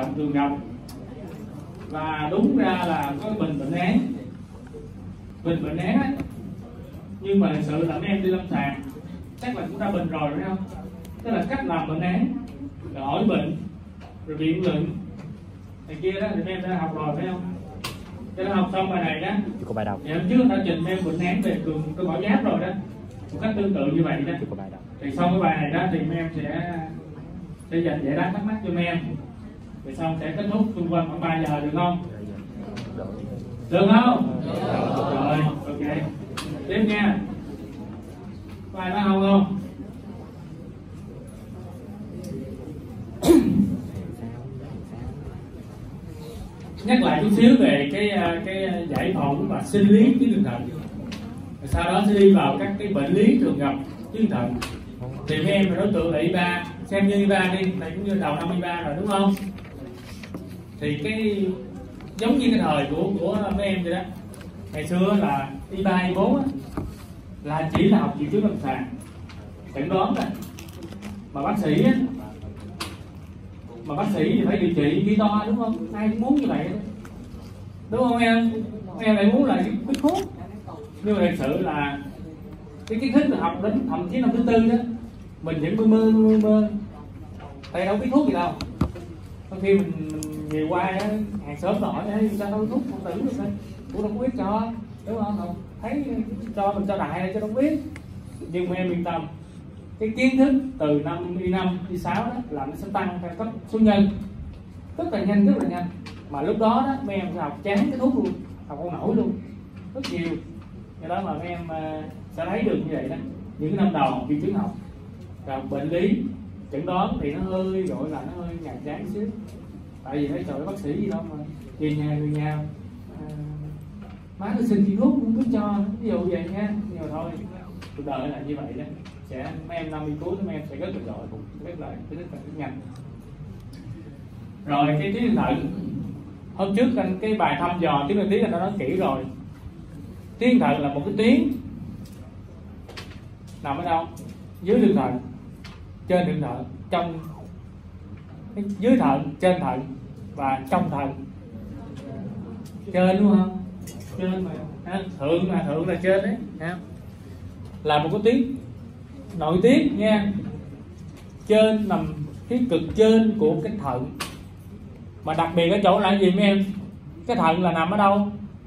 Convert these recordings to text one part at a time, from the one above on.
bạn thường gặp. Và đúng ra là có bình bệnh án, bình bệnh án á, nhưng mà thực sự là mấy em đi lâm sàng chắc là cũng đã bình rồi phải không? Tức là cách làm bệnh án, rồi hỏi bệnh, rồi biện luận này kia đó thì mấy em đã học rồi phải không? Cho nên học xong bài này đó, có bài đọc. Thì hôm trước đã trình em bệnh án về cường cơ bảo giáp rồi đó, một cách tương tự như vậy đó. Thì sau cái bài này đó thì mấy em sẽ dành giải đáp thắc mắc cho mấy em. Rồi xong sẽ kết thúc xung quanh khoảng 3 giờ được không? Được không? Rồi, ok. Tiếp nha. Bài đó không? Nhắc lại chút xíu về cái giải phẫu và sinh lý tuyến thượng thận. Sau đó sẽ đi vào các cái bệnh lý thường gặp tuyến thận. Thì mấy em là đối tượng là IPA, xem như IPA đi, này cũng như đầu năm IPA rồi đúng không? Thì cái giống như cái thời của mấy em vậy đó. Ngày xưa là IPA, I4 á, là chỉ là học triệu chứng lâm sàng, chẩn đoán thôi. Mà bác sĩ á, thì phải điều trị ghi to đúng không? Ai cũng muốn như vậy đúng không em? Em lại muốn là biết thuốc. Nhưng mà thật sự là cái kiến thức là học đến thậm chí năm thứ tư đó mình vẫn mơ thầy đâu biết thuốc gì đâu. Có khi mình về qua hàng xóm hỏi sao đâu thuốc không tử được thôi, cũng đâu có biết cho đúng không? Thấy cho mình cho đại cho đâu biết. Nhưng mà em yên tâm, cái kiến thức từ năm Y5, Y6 đó là nó sẽ tăng theo cấp số nhân rất là nhanh. Mà lúc đó đó mấy em sẽ học chán cái thuốc luôn, học không nổi luôn, rất nhiều. Do đó mà mấy em sẽ thấy được như vậy đó. Những năm đầu học triệu chứng học, rồi bệnh lý chẩn đoán thì nó hơi gọi là nó hơi nhàm chán xíu. Tại vì thấy trời bác sĩ gì đâu mà về nhà người nhà má tôi xin chi thuốc không biết cho, ví dụ vậy nha. Nhưng mà thôi, cuộc đời là như vậy đó. Sẽ mấy em năm cuối mấy em sẽ rất là giỏi, rất là nhanh. Rồi cái tuyến thận, hôm trước cái bài thăm dò tuyến thận anh đã nói kỹ rồi. Tuyến thận là một cái tuyến nằm ở đâu? Dưới lưng thận, trên lưng thận, trong dưới thận, trên thận và trong thận. Trên đúng không? Trên mà thượng là trên đấy. Là một cái tuyến nội tiết nha. Trên nằm phía cực trên của cái thận. Mà đặc biệt ở chỗ là gì mấy em? Cái thận là nằm ở đâu?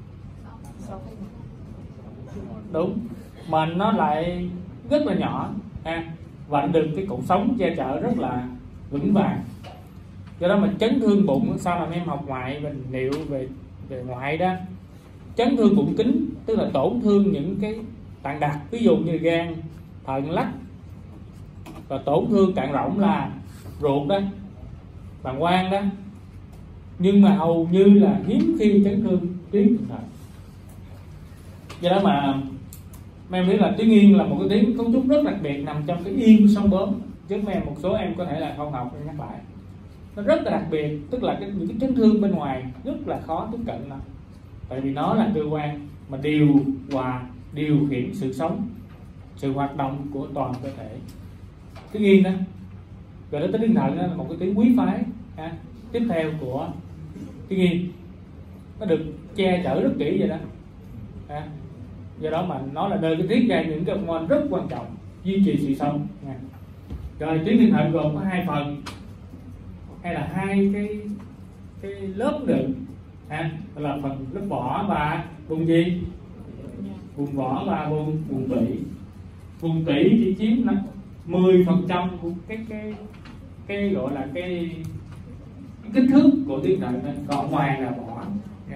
Đúng. Mà nó lại rất là nhỏ và nó được cái cột sống che chở rất là vững vàng. Do đó mà chấn thương bụng, sau này em học ngoại mình liệu về ngoại đó, chấn thương bụng kính tức là tổn thương những cái tạng đặc, ví dụ như gan, thận lách, và tổn thương tạng rỗng là ruột đó, bàng quang đó. Nhưng mà hầu như là hiếm khi chấn thương tuyến thận. Do đó mà mấy em biết là tuyến yên là một cái tuyến cấu trúc rất đặc biệt nằm trong cái yên của sống bướm. Chứ mấy em một số em có thể là không học, em nhắc lại, nó rất là đặc biệt, tức là những cái chấn thương bên ngoài rất là khó tiếp cận nó. Tại vì nó là cơ quan mà điều khiển sự sống, sự hoạt động của toàn cơ thể. Tuyến yên đó, rồi đó tới tuyến thận là một cái tuyến quý phái tiếp theo của tuyến yên. Nó được che chở rất kỹ vậy đó. Do đó mà nó là nơi cái tiết ra những cái hormone rất quan trọng duy trì sự sống. Rồi tuyến tiền thận gồm có hai phần hay là hai cái lớp đựng là phần lớp vỏ và vùng gì? Vùng vỏ và vùng tủy. Vùng tủy chỉ chiếm 10% của cái gọi là cái kích thước của tuyến thận, còn ngoài là vỏ.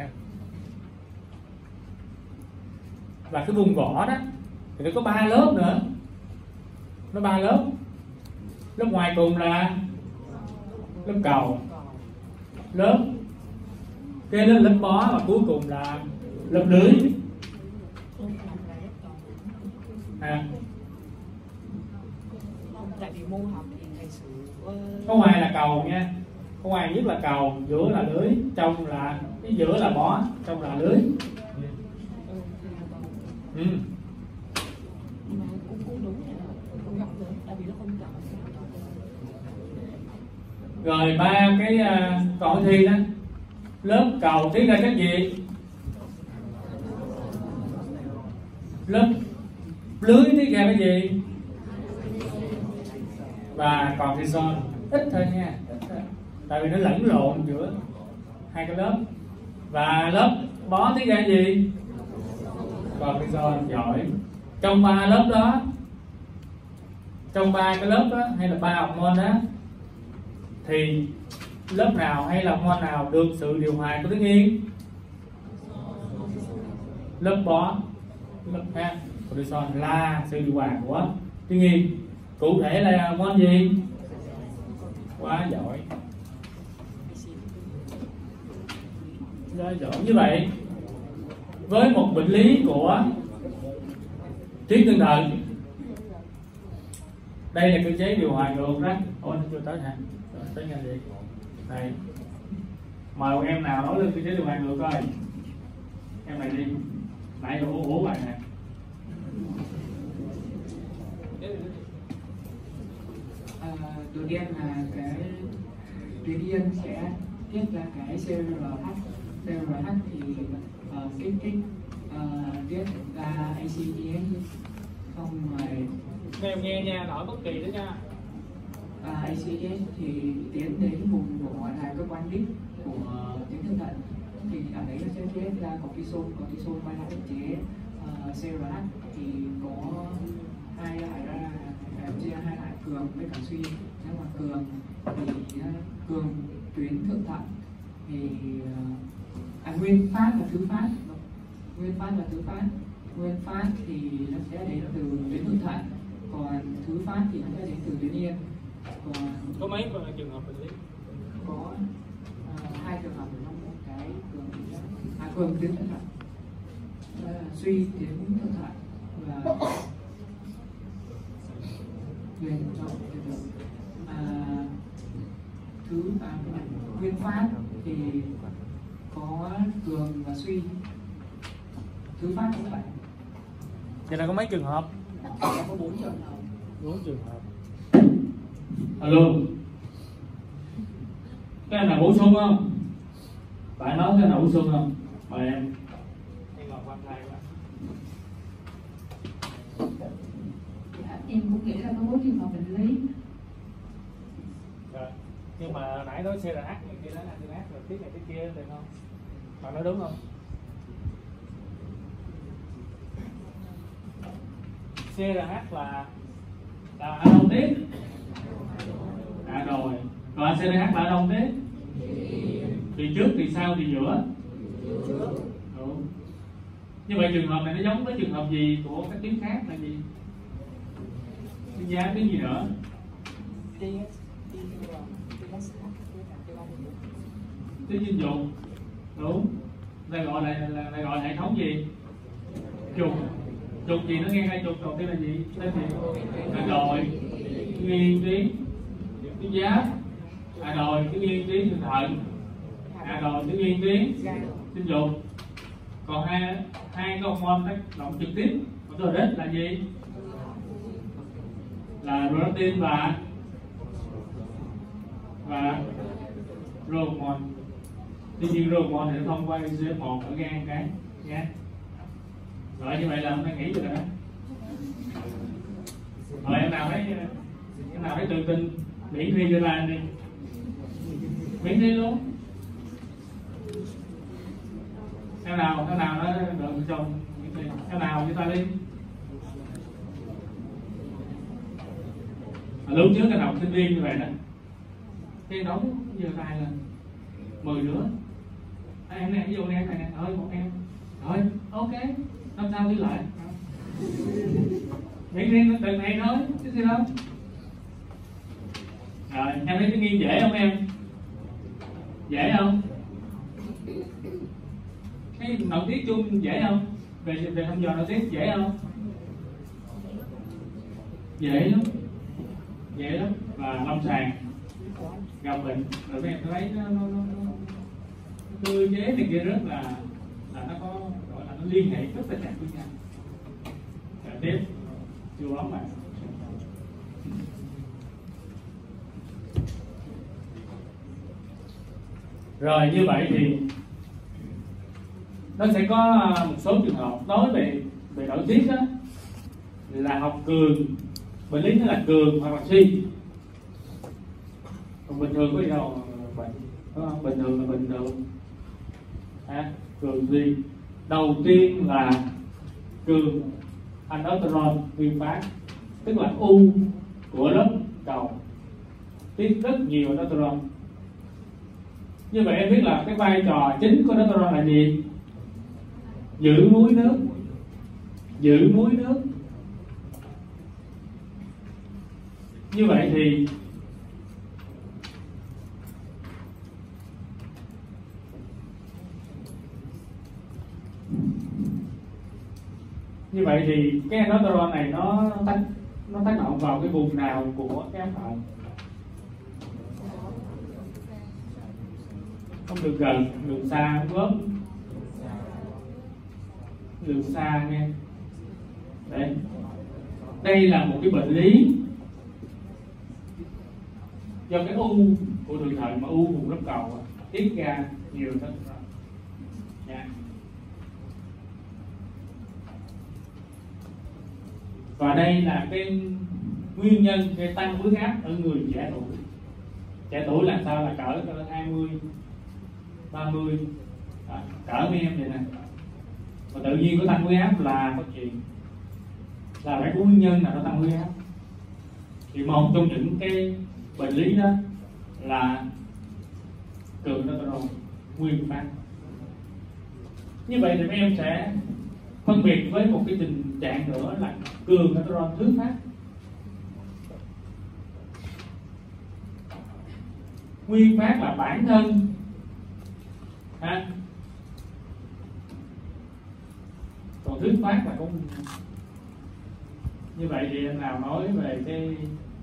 Và cái vùng vỏ đó thì nó có 3 lớp nữa. Nó 3 lớp. Lớp ngoài cùng là lớp cầu, lớp kế đến lớp bó, và cuối cùng là lớp lưới. Có ngoài là cầu nha. Có ngoài nhất là cầu, giữa là lưới, trong là cái giữa là bó, trong là lưới. Rồi ba cái câu hỏi thi đó, lớp cầu tiết ra chất gì? Lớp lưới tiết ra cái gì? Và còn cortisol ít thôi nha, ít thôi. Tại vì nó lẫn lộn giữa hai cái lớp. Và lớp bó tiết ra gì? Cortisol. Giỏi. Trong ba lớp đó, trong ba cái lớp đó hay là ba hormone đó, thì lớp nào hay là hormone nào được sự điều hòa của tuyến yên? Lớp bó. Lớp ha, cortisol là sự điều hòa của tuyến yên. Cụ thể là hormone gì? Quá giỏi. Quá giỏi. Như vậy với một bệnh lý của tuyến tương tự, đây là cơ chế điều hòa ngược đó. Ôi nó chưa tới hả? Tới nhanh vậy. Đây. Mời em nào nói lên cơ chế điều hòa ngược coi. Em này đi. Nãy ủa bài nè. Đầu tiên là cái tuyến yên sẽ tiết ra cái CRH. CRH thì kích thích tiết ra ACTH, xong rồi Em nghe nha, nói bất kỳ đó nha. ACTH thì tiến đến vùng gọi là cơ quan đích của tuyến thượng thận, thì ở đấy nó sẽ tiết ra cortisol. Cortisol quay lại ức chế CRH thì có hai loại, đó là chia hai loại, cường với cả suy. Nếu mà cường thì cường tuyến thượng thận thì nguyên phát và thứ phát. Nguyên phát và thứ phát. Nguyên phát thì nó sẽ đến từ tuyến thượng thận, còn thứ phát thì nó sẽ đến từ tuyến yên. Còn có mấy trường hợp bệnh lý? Có hai trường hợp trong một cái cường cường tuyến thượng thận, suy tuyến thượng thận và nguyên nguyên phát thì có cường và suy. Thứ phát cũng vậy. Vậy là có mấy trường hợp? Có 4 trường hợp. 4 trường hợp. Alo. Cái em nào bổ sung không? Bạn nói cái nào bổ sung không? Mời em. Em ngồi quan thai quá. Dạ, em cũng nghĩ là có 4 trường hợp bệnh lý. Rồi. Nhưng mà nãy nói CRH, người kia nói là CRH rồi tiếp này tiếp kia được không? Bạn nói đúng không? CRH là ở đâu tiếp? Rồi. Còn CRH là ở đâu tiếp? Thì trước, thì sau, thì giữa. Đúng. Như vậy trường hợp này nó giống với trường hợp gì của các tuyến khác là gì? Tuyến giá tuyến gì nữa? Tuyến dinh dụng. Đúng. Đây gọi là gọi hệ thống gì? Trục. Trục gì nó nghe hai trục đầu tiên là gì? Tên gì? Rồi nguyên tuyến giáp, rồi cái nguyên tuyến thượng thận, rồi cái nguyên tuyến sinh dục. Còn hai cái hormone tác động trực tiếp của tôi đích là gì? Là protein và hormone. Tuy nhiên hormone thì thông qua IGF-1 ở gan cái nha. Rồi như vậy là hôm nay nghỉ rồi đó. Rồi em nào thấy tự tin miễn thi cho ba đi, miễn thi luôn. Em nào nó được trong miễn thi, em nào với ta đi. Lúc trước cái học sinh viên như vậy đó, cái đóng giơ tay lên 10 đứa. Em này ví dụ em này thôi, một em rồi ok, năm sau đi lại miễn riêng từng này thôi chứ gì đâu. Rồi em thấy cái nghiêng dễ không em? Dễ không? Cái nội tiết chung dễ không? Về thăm dò nội tiết dễ không? Dễ lắm, dễ lắm. Và lâm sàng gặp bệnh rồi các em thấy nó cơ chế này kia rất là nó có gọi là nó liên hệ rất là chặt với nhau. Rồi tiếp chưa bóng bạn. Rồi như vậy thì nó sẽ có một số trường hợp nói về nội tiết đó là học cường, bệnh lý nó là cường hoặc là suy. Còn bình thường có gì đâu bệnh, đúng không? Bình thường là bình thường. Cường suy. Đầu tiên là cường aldosterone nguyên phát, tức là u của lớp cầu tiết rất nhiều aldosterone. Như vậy em biết là cái vai trò chính của aldosterone là gì? Giữ muối nước. Giữ muối nước. Như vậy thì cái aldosterone này nó tác động vào cái vùng nào của cái ống thận? Không được gần, đường xa không gớm, đường xa nghe. Đấy, đây là một cái bệnh lý do cái u của đường thận, mà u vùng lớp cầu tiết ra nhiều hơn. Và đây là cái nguyên nhân gây tăng huyết áp ở người trẻ tuổi. Trẻ tuổi là sao? Là cỡ 20, 30, cỡ mấy em vậy nè. Và tự nhiên có tăng huyết áp là có chuyện, là phải có nguyên nhân nào nó tăng huyết áp. Thì một trong những cái bệnh lý đó là cường aldosterone nguyên phát. Như vậy thì mấy em sẽ phân biệt với một cái tình trạng nữa là cường aldosterone thứ phát. Nguyên phát là bản thân còn thứ phát là cũng như vậy. Thì anh nào nói về cái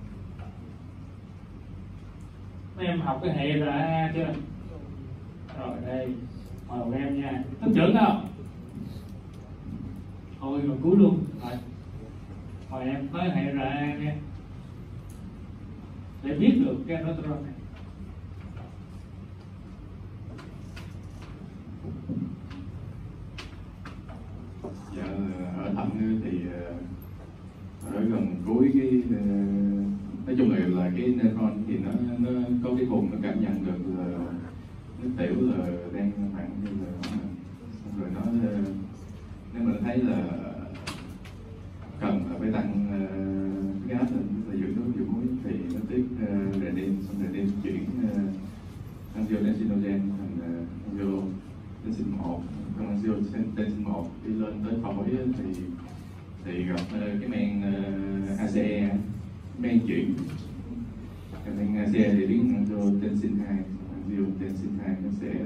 mấy em học cái hệ RA chưa? Rồi đây mời em nha, lớp trưởng không? Thôi rồi cuối luôn. Rồi mời em nói hệ RA nha, để biết được cái aldosterone này. Dạ, ở thận thì ở gần cuối cái nói chung là cái neuron thì nó có cái vùng nó cảm nhận được là nước tiểu là đang mặn hay là xong rồi nó nếu mà nó thấy là cần phải tăng cái áp là giữ nước giữ muối thì nó tiết renin, xong renin chuyển angiotensinogen thành angiotensin 1, trong angiotensin 1 đi lên tới phổi thì gặp cái men ACE, men chuyển cái men ACE thì biến angiotensin 2, angiotensin 2 nó sẽ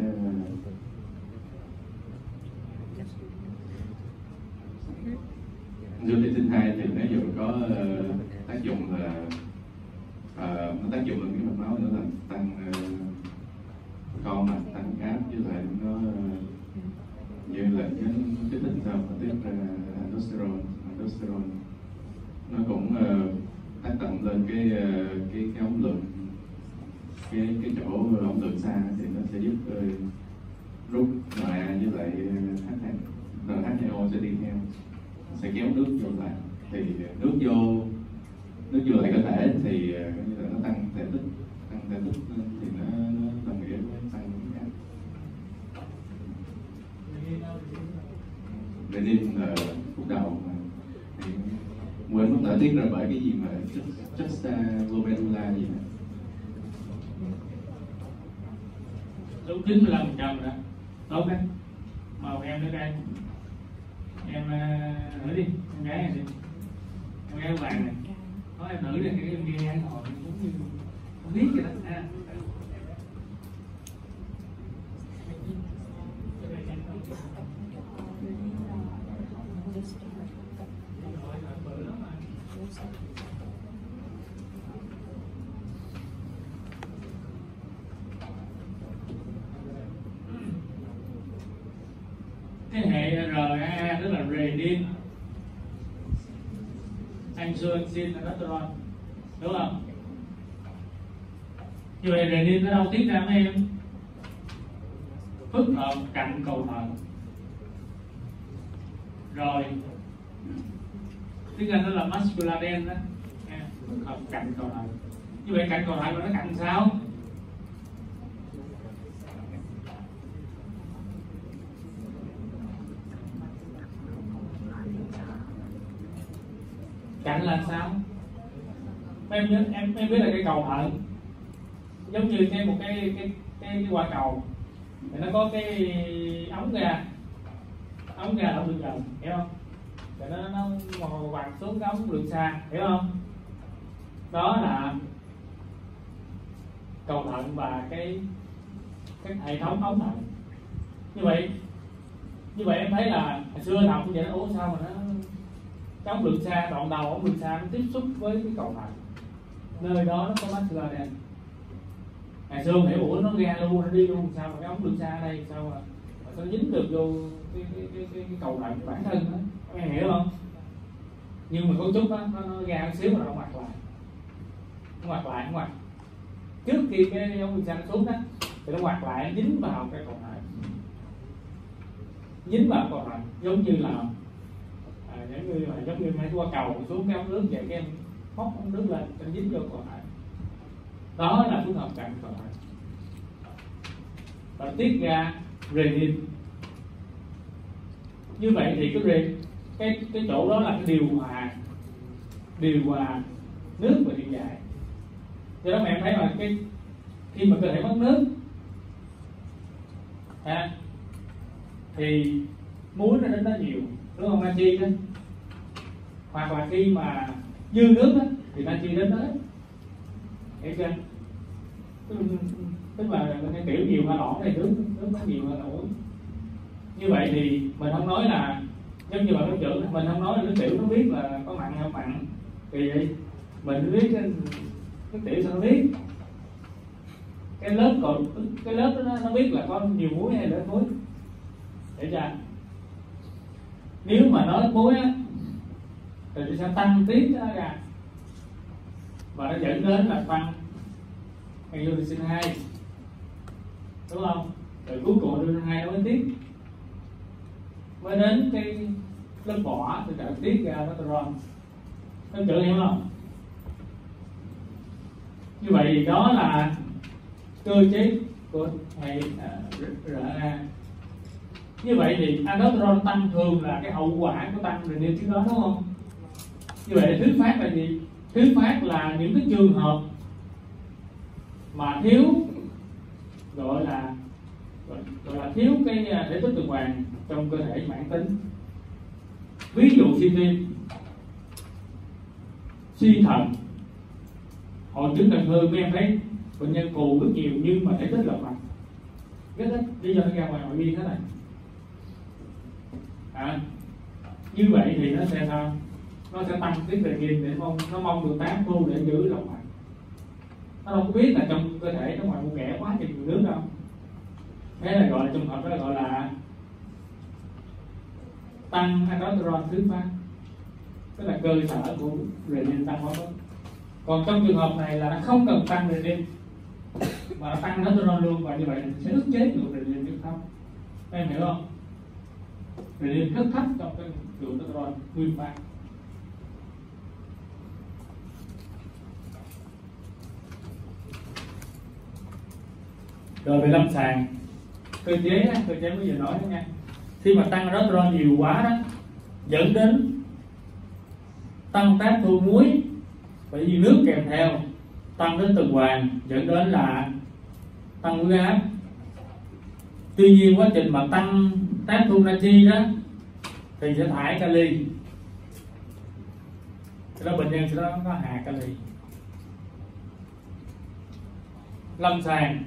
angiotensin 2 thì nó vừa có tác dụng là nó tác dụng là cái mạch máu nữa, là tăng co mạch, tăng áp, với lại nó như là cái kích thích sao mà tiết ra aldosterone nó cũng tác động lên cái ống lượng, cái chỗ ống lượng xa thì nó sẽ giúp rút NA với lại NH2O sẽ đi theo, sẽ kéo nước vô lại, thì nước vô lại cơ thể thì như là nó tăng thể tích thì nó đồng nghĩa với tăng huyết áp. Renin là phút đầu mà quên mất đã tiết ra bởi cái gì mà juxtaglobulin gì nè, đúng 95% rồi đó. Tốt đấy, mời em nữa đây. Em nữ đi, em gái này đi, em gái vàng này, nói em nữ đi, cái em nghe hồi giống như không biết vậy đó ha. Cái hệ RA tức là renin, angiotensin aldosterone, đúng không? Như vậy renin nó đâu tiết ra mấy em? phức hợp cạnh cầu thận. Rồi tiếng Anh đó là muscular den đó, phức hợp cạnh cầu thận. Như vậy cạnh cầu thận là nó cạnh sao? Cạnh là sao? Em nhớ em biết là cái cầu thận giống như một cái quả cầu thì nó có cái ống ra ở bên gần, hiểu không? Rồi nó mò vặt xuống cái ống lượng xa, hiểu không? Đó là cầu thận và cái hệ thống ống thận. Như vậy em thấy là hồi xưa học như vậy nó ủa sao mà nó cái ống lượng xa, đoạn đầu ống lượng xa nó tiếp xúc với cái cầu thận, nơi đó nó có muscular den. Ngày xưa hiểu ủa nó ra luôn, nó đi luôn, sao mà cái ống lượng xa ở đây sao mà nó dính được vô cái cầu thận bản thân đó, các em hiểu không? Nhưng mà cấu trúc đó, nó ra một xíu mà nó ngoặt lại trước khi cái ống lượng xa nó xuống đó thì nó ngoặt lại, nó dính vào cái cầu thận, giống như là giống như mấy quả cầu xuống cái ống nước vậy, cái em móc ống nước lên cho nó dính vô cầu thận. Đó là phức hợp cạnh cầu thận. Và tiết ra renin. Như vậy thì cái chỗ đó là cái điều hòa nước và điện giải. Do đó mà em thấy là khi mà cơ thể mất nước thì muối nó đến đó nhiều, đúng không? Natri đó, hoặc là khi mà dư nước đó, thì natri đến đó, hiểu chưa? Tức là cái tiểu nhiều hoa đỏ này, nước nó nhiều hơn ủi. Như vậy thì mình không nói là giống như bạn nói trưởng, mình không nói là nước tiểu nó biết là có mặn hay không mặn, thì vậy mình biết cái tiểu sao nó biết cái lớp đó nó biết là có nhiều muối hay là ít muối, hiểu chưa? Nếu mà nói muối á thì nó sẽ tăng tiết nó ra và nó dẫn đến là tăng angiotensin 2, đúng không? Rồi cuối cùng angiotensin 2 nó mới tiết, mới đến cái lớp vỏ thì đã tiết ra testosterone. Các chữ hiểu không? Như vậy thì đó là cơ chế của hệ RNA. Như vậy thì aldosterone tăng thường là cái hậu quả của tăng renin trước đó, đúng không? Như vậy thì thứ phát là gì? Thứ phát là những cái trường hợp mà thiếu gọi là thiếu cái thể tích tuần hoàn trong cơ thể mãn tính. Ví dụ suy tim, suy thận, hội chứng cần hư, mấy em thấy bệnh nhân cù rất nhiều nhưng mà thể tích là mặt rất ít, lý do nó ra ngoài biên thế này. Như vậy thì nó sẽ sao? Nó sẽ tăng tiết renin để nó mong được tán thu để giữ lòng mạch. Nó đâu có biết là trong cơ thể nó ngoài một kẻ quá nhiều nước đâu. Thế là gọi là trường hợp đó gọi là tăng aldosterone thứ phát, tức là cơ sở của renin tăng quá mức. Còn trong trường hợp này là nó không cần tăng renin mà nó tăng aldosterone luôn, và như vậy thì sẽ ức chế được renin rất thấp. Em hiểu không? Renin rất thấp trong cái lượng aldosterone nguyên phát. Rồi về lâm sàng, cơ chế bây giờ nói đó nha. Khi mà tăng aldosterone nhiều quá đó dẫn đến tăng tác thu muối bởi vì nước kèm theo, tăng đến tuần hoàn dẫn đến là tăng huyết áp. Tuy nhiên quá trình mà tăng tác thu natri đó thì sẽ thải kali, đó bệnh nhân sẽ có hạ kali. Lâm sàng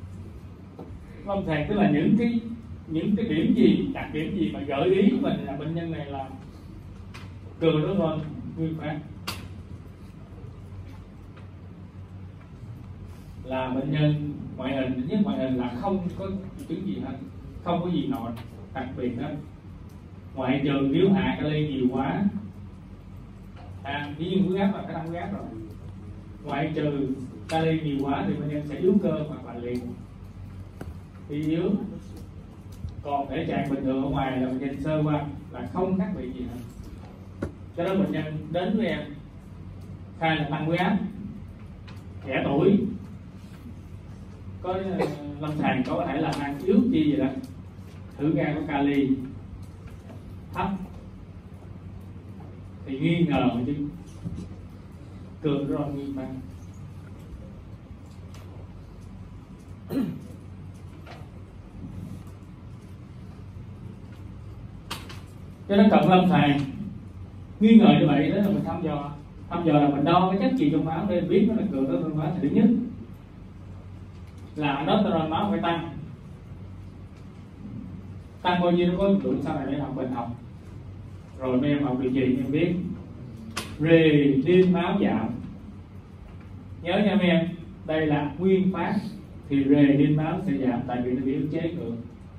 tức là những cái điểm gì, đặc điểm gì mà gợi ý của mình là bệnh nhân này là cường đó thôi nguyên phát, là bệnh nhân ngoại hình, nhất ngoại hình là không có chứng gì hết, không có gì nọ đặc biệt hết, ngoại trừ nếu hạ kali nhiều quá, dĩ nhiên huyết áp là cái tăng huyết áp rồi, ngoại trừ kali nhiều quá thì bệnh nhân sẽ yếu cơ hoặc là liệt, bị yếu, Còn thể trạng bình thường ở ngoài là mình nhìn sơ qua là không khác biệt gì hết. Cho đó bệnh nhân đến với em khai là tăng huyết áp, trẻ tuổi, có lâm sàng có thể là ăn yếu chi gì đó, thử ra có kali thấp thì nghi ngờ chứ cường rồi nghi tăng. Cho nên cận lâm sàng nghi ngờ như vậy đó là mình thăm dò là mình đo cái chất gì trong máu để biết nó là cường đó trong máu. Thì thứ nhất là aldosterone máu phải tăng bao nhiêu nó có lượng sau này để học bệnh học rồi mấy em học điều trị em biết. Renin máu giảm, nhớ nha mấy em, đây là nguyên phát thì renin máu sẽ giảm tại vì nó bị ức chế ngược.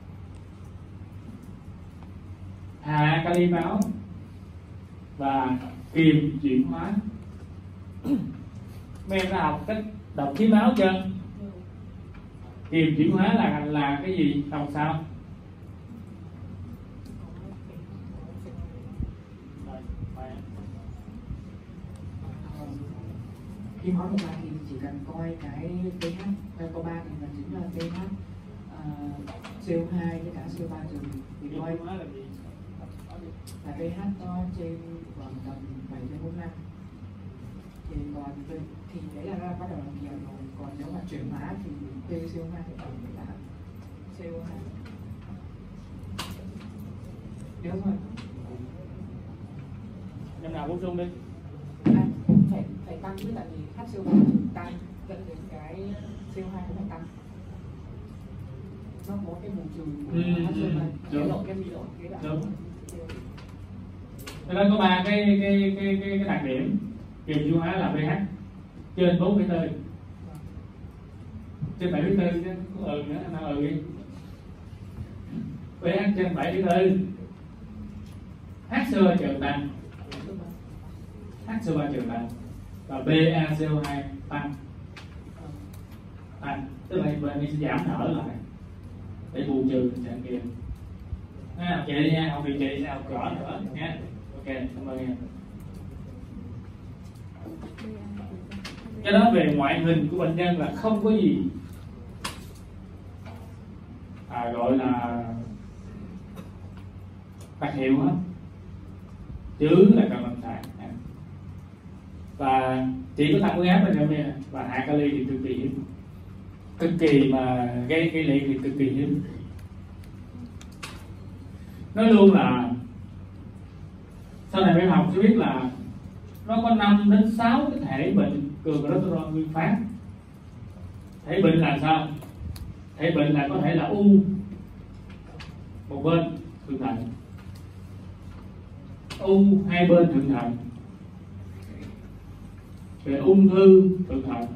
Hạ kali máu và kiềm chuyển hóa. Mấy em đã học cách đọc khí máu chưa? Kiềm chuyển hóa là cái gì? Đọc sao? Khi máu độ 3 thì chỉ cần coi cái pH, câu 3 thì là chính là pH, CO2 với cả CO3 rồi thì coi là gì? là pH nó trên khoảng tầm 7/45 thì còn thì đấy là bắt đầu làm nhiều rồi. Còn nếu mà chuyển hóa thì PCO2 thì tầm là CO2 nếu mà Em nào bổ sung đi. phải tăng với tại vì HCO2 tăng dẫn đến cái CO2 nó phải tăng, nó có cái bù trừ HCO2 cái độ cái bị độ cái đoạn đúng. Nó có 3 cái đặc điểm. Kiềm chuyển hóa là pH trên 4,4, trên 7,4 chứ có nữa nó đi. pH trên 7,4, HCO2 trừ tăng, HCO3 trừ tăng và BaCO2 tăng, tức là bên này sẽ giảm thở lại để bù trừ tình trạng kiềm. Học chị đi nha, học điều trị sẽ học rõ nữa nha. Ok, cảm ơn em. Cái đó về ngoại hình của bệnh nhân là không có gì gọi là đặc hiệu hết, chứ là cận lâm sàng. Và chỉ có tăng huyết áp bên em và hạ kali thì cực kỳ hiếm, cực kỳ mà gây liệt thì cực kỳ hiếm. Nói luôn là sau này em học sẽ biết là nó có 5 đến 6 cái thể bệnh cường cholesterol nguyên phát. Thể bệnh là sao? Thể bệnh là có thể là u một bên thượng thận, u hai bên thượng thận, về ung thư thượng thận.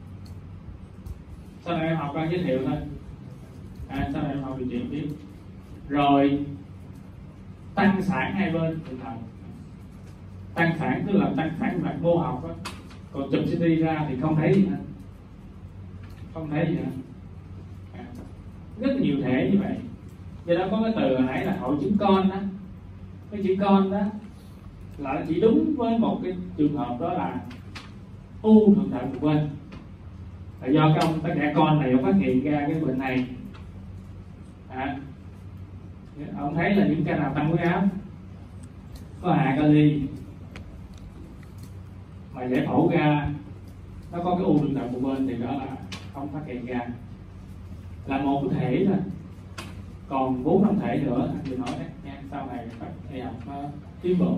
Sau này em học đang giới thiệu thôi, sau này em học điều trị tiếp. Rồi tăng sản hai bên thượng thận. Tăng sản tức là tăng sản mặt mô học đó. Còn chụp CT ra thì không thấy gì hết, không thấy gì hết. Rất nhiều thể như vậy. Do đó có cái từ hồi nãy là hội chứng con đó. Cái chữ con đó là chỉ đúng với một cái trường hợp, đó là u thượng thận một bên. Là do cái ông tất cả con này phát hiện ra cái bệnh này. Ông thấy là những ca nào tăng huyết áp, có hạ kali mà giải phẫu ra nó có cái u thượng thận một bên thì đó là không phát hiện ra, là một cái thể thôi. Còn 4-5 thể nữa anh vừa nói đấy nha, sau này phải y học tiến bộ.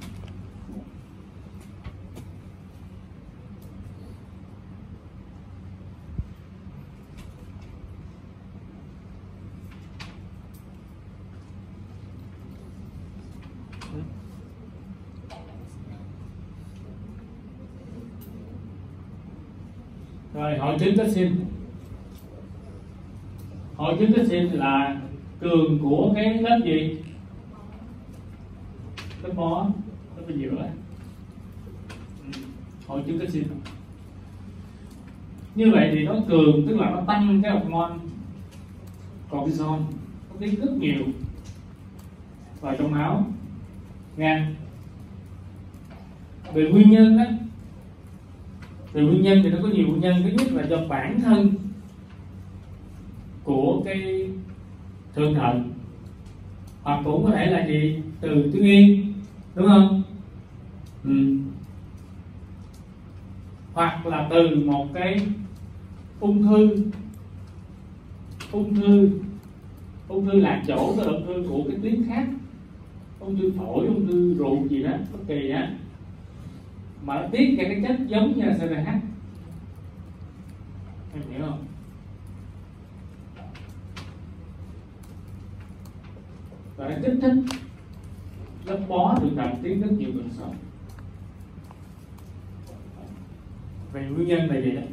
Rồi hội chứng kết sinh. Hội chứng kết sinh là cường của cái lớp gì? Lớp mó, lớp ở giữa. Hội chứng kết sinh. Như vậy thì nó cường, tức là nó tăng cái hormone cortisol, tiết rất nhiều vào trong máu nha. Về nguyên nhân á, về nguyên nhân thì nó có nhiều nguyên nhân. Thứ nhất là do bản thân của cái thượng thận, hoặc cũng có thể là gì từ tuyến yên, đúng không? Hoặc là từ một cái ung thư lạc chỗ, cái ung thư của cái tuyến khác, ung thư phổi, ung thư ruột gì đó bất kỳ á, mà nó tiết ra cái chất giống như là ACTH. Em hiểu không? Và nó kích thích lớp bó thượng thận tiết rất nhiều cơn sốt. Về nguyên nhân là gì đó.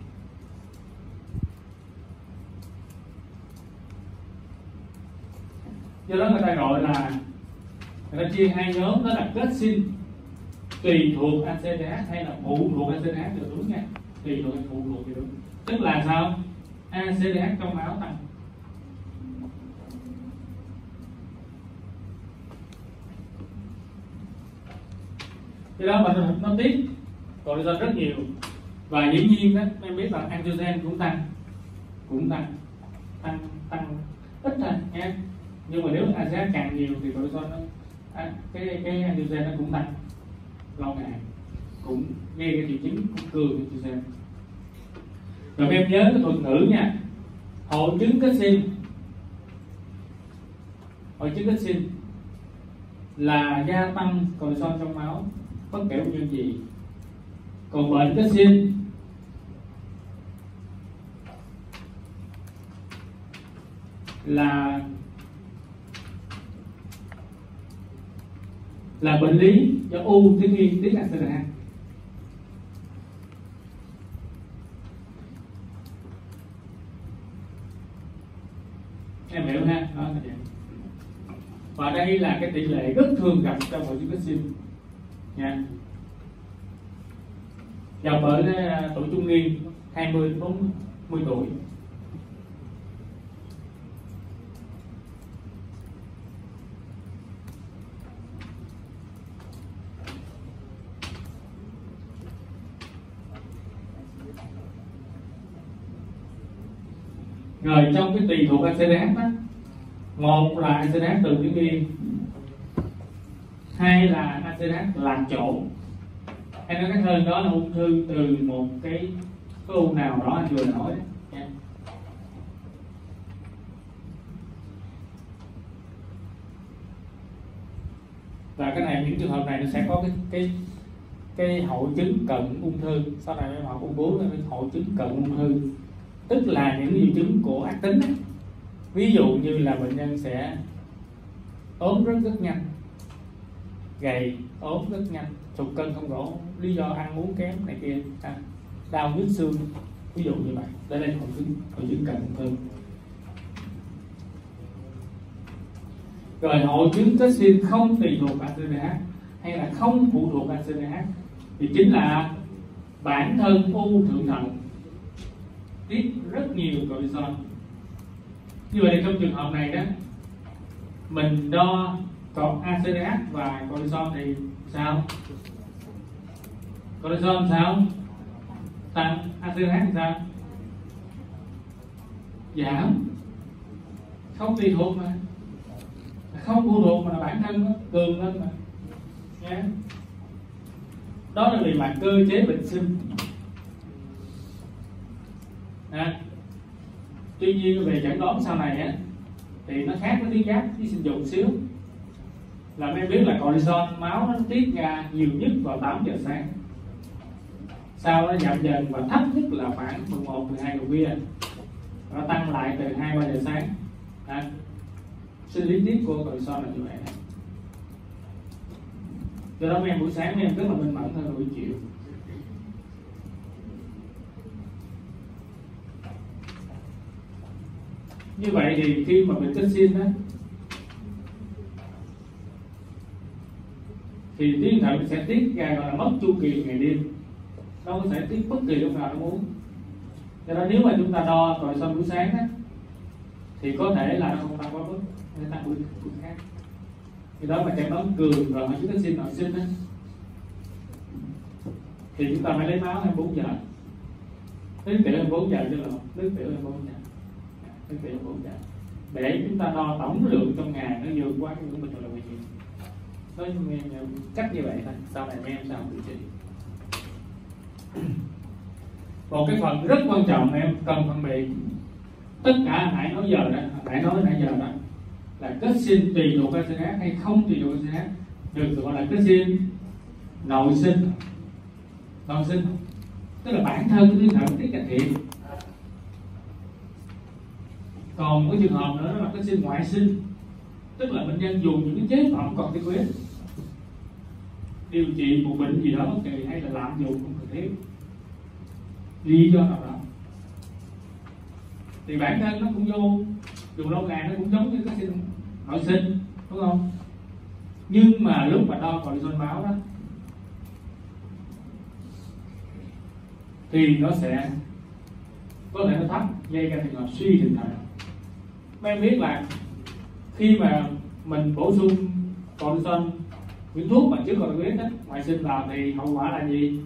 Do đó người ta gọi là, người ta chia hai nhóm, đó là kết sinh tùy thuộc ACTH hay là phụ thuộc ACTH thì đúng nha. Tùy thuộc hay phụ thuộc thì đúng. Tức là sao? ACTH trong máu tăng. Cái đó mà nó tiết cortisol rất nhiều. Và dĩ nhiên đó, em biết là androgen cũng tăng ít thôi nha. Nhưng mà nếu ACTH càng nhiều thì cortisol nó cái androgen nó cũng tăng lâu ngày, cũng gây cái triệu chứng cũng cường androgen. Rồi em nhớ cái thuật ngữ nha, hội chứng kết sinh là gia tăng cortisol trong máu bất kể nguyên nhân gì. Còn bệnh kết sinh là bệnh lý do u tuyến yên tiết ACTH. Em hiểu ha? Đó là vậy. Và đây là cái tỷ lệ rất thường gặp trong hội chứng kết sinh nha. Vào bệnh tuổi trung niên 20 đến 40 tuổi. Rồi trong cái tùy thuộc ACTH đó, một là ACTH từ tuyến yên, hai là ACTH lạc chỗ. Hay nói cách hơn đó là ung thư từ một cái u nào đó anh vừa nói đấy nha. Và cái này, những trường hợp này nó sẽ có cái hội chứng cận ung thư. Sau này em học ung bướu là hội chứng cận ung thư, tức là những triệu chứng của ác tính ấy. Ví dụ như là bệnh nhân sẽ ốm rất nhanh, gầy, ốm rất nhanh, sụt cân không rõ lý do ăn uống kém này kia, đau nhức xương, ví dụ như vậy. Đây là hội chứng cận ung thư. Rồi hội chứng kết sinh không tùy thuộc ACTH hay là không phụ thuộc ACTH thì chính là bản thân u thượng thận tiết rất nhiều cortisol. Như vậy thì trong trường hợp này đó, mình đo còn ACTH và cortisol thì sao? Cortisol sao? Tăng. ACTH thì sao? Giảm. Không tùy thuộc mà, không phụ thuộc mà là bản thân nó cường lên mà nha. Đó là về mặt cơ chế bệnh sinh. Tuy nhiên về chẩn đoán sau này á thì nó khác với tuyến giáp với sinh dục xíu. Là em biết là cortisol máu nó tiết ra nhiều nhất vào 8 giờ sáng, sau đó giảm dần và thấp nhất là khoảng 11-12 giờ khuya, nó tăng lại từ 2-3 giờ sáng. Sinh lý tiết của cortisol là như vậy. Do đó mấy em buổi sáng mấy em rất là minh mẫn hơn buổi chiều. Như vậy thì khi mà bệnh kết sinh đó thì tuyến thận sẽ tiết ra gọi là mất chu kỳ ngày đêm, đâu có thể tiết bất kỳ lúc nào nó muốn. Do đó nếu mà chúng ta đo cortisol buổi sáng đó thì có thể là nó không tăng quá mức, nó tăng bước khác. Khi đó mà chẩn đoán cường rồi chúng ta xin nội sinh á, thì chúng ta phải lấy máu 24 giờ, nước tiểu 24 giờ chứ là nước tiểu 24 giờ, nước tiểu 24 giờ, để chúng ta đo tổng lượng trong ngày nó vượt quá cái ngưỡng bình thường là bao nhiêu. Nói cách như vậy thôi, sau này em sao điều trị. Một cái phần rất quan trọng em cần phân biệt tất cả nãy nói giờ đó, nãy giờ đó là kết sinh tùy thuộc SNH hay không tùy thuộc SNH, được gọi là kết sinh nội sinh. Nội sinh tức là bản thân của tuyến thận tiết cải thiện. Còn cái trường hợp nữa đó là kết sinh ngoại sinh, tức là bệnh nhân dùng những cái chế phẩm corticoid điều trị một bệnh gì đó bất kỳ hay là lạm dụng không cần thiết, lý do nào đó, thì bản thân nó cũng vô dùng lâu ngày nó cũng giống như cái sinh nội sinh, đúng không? Nhưng mà lúc mà đo cortisol máu đó thì nó sẽ có thể nó thấp, gây ra trường hợp suy thượng thận. Mấy em biết là khi mà mình bổ sung cortisol, những thuốc mà chứa corticoid đó, ngoại sinh vào thì hậu quả là gì?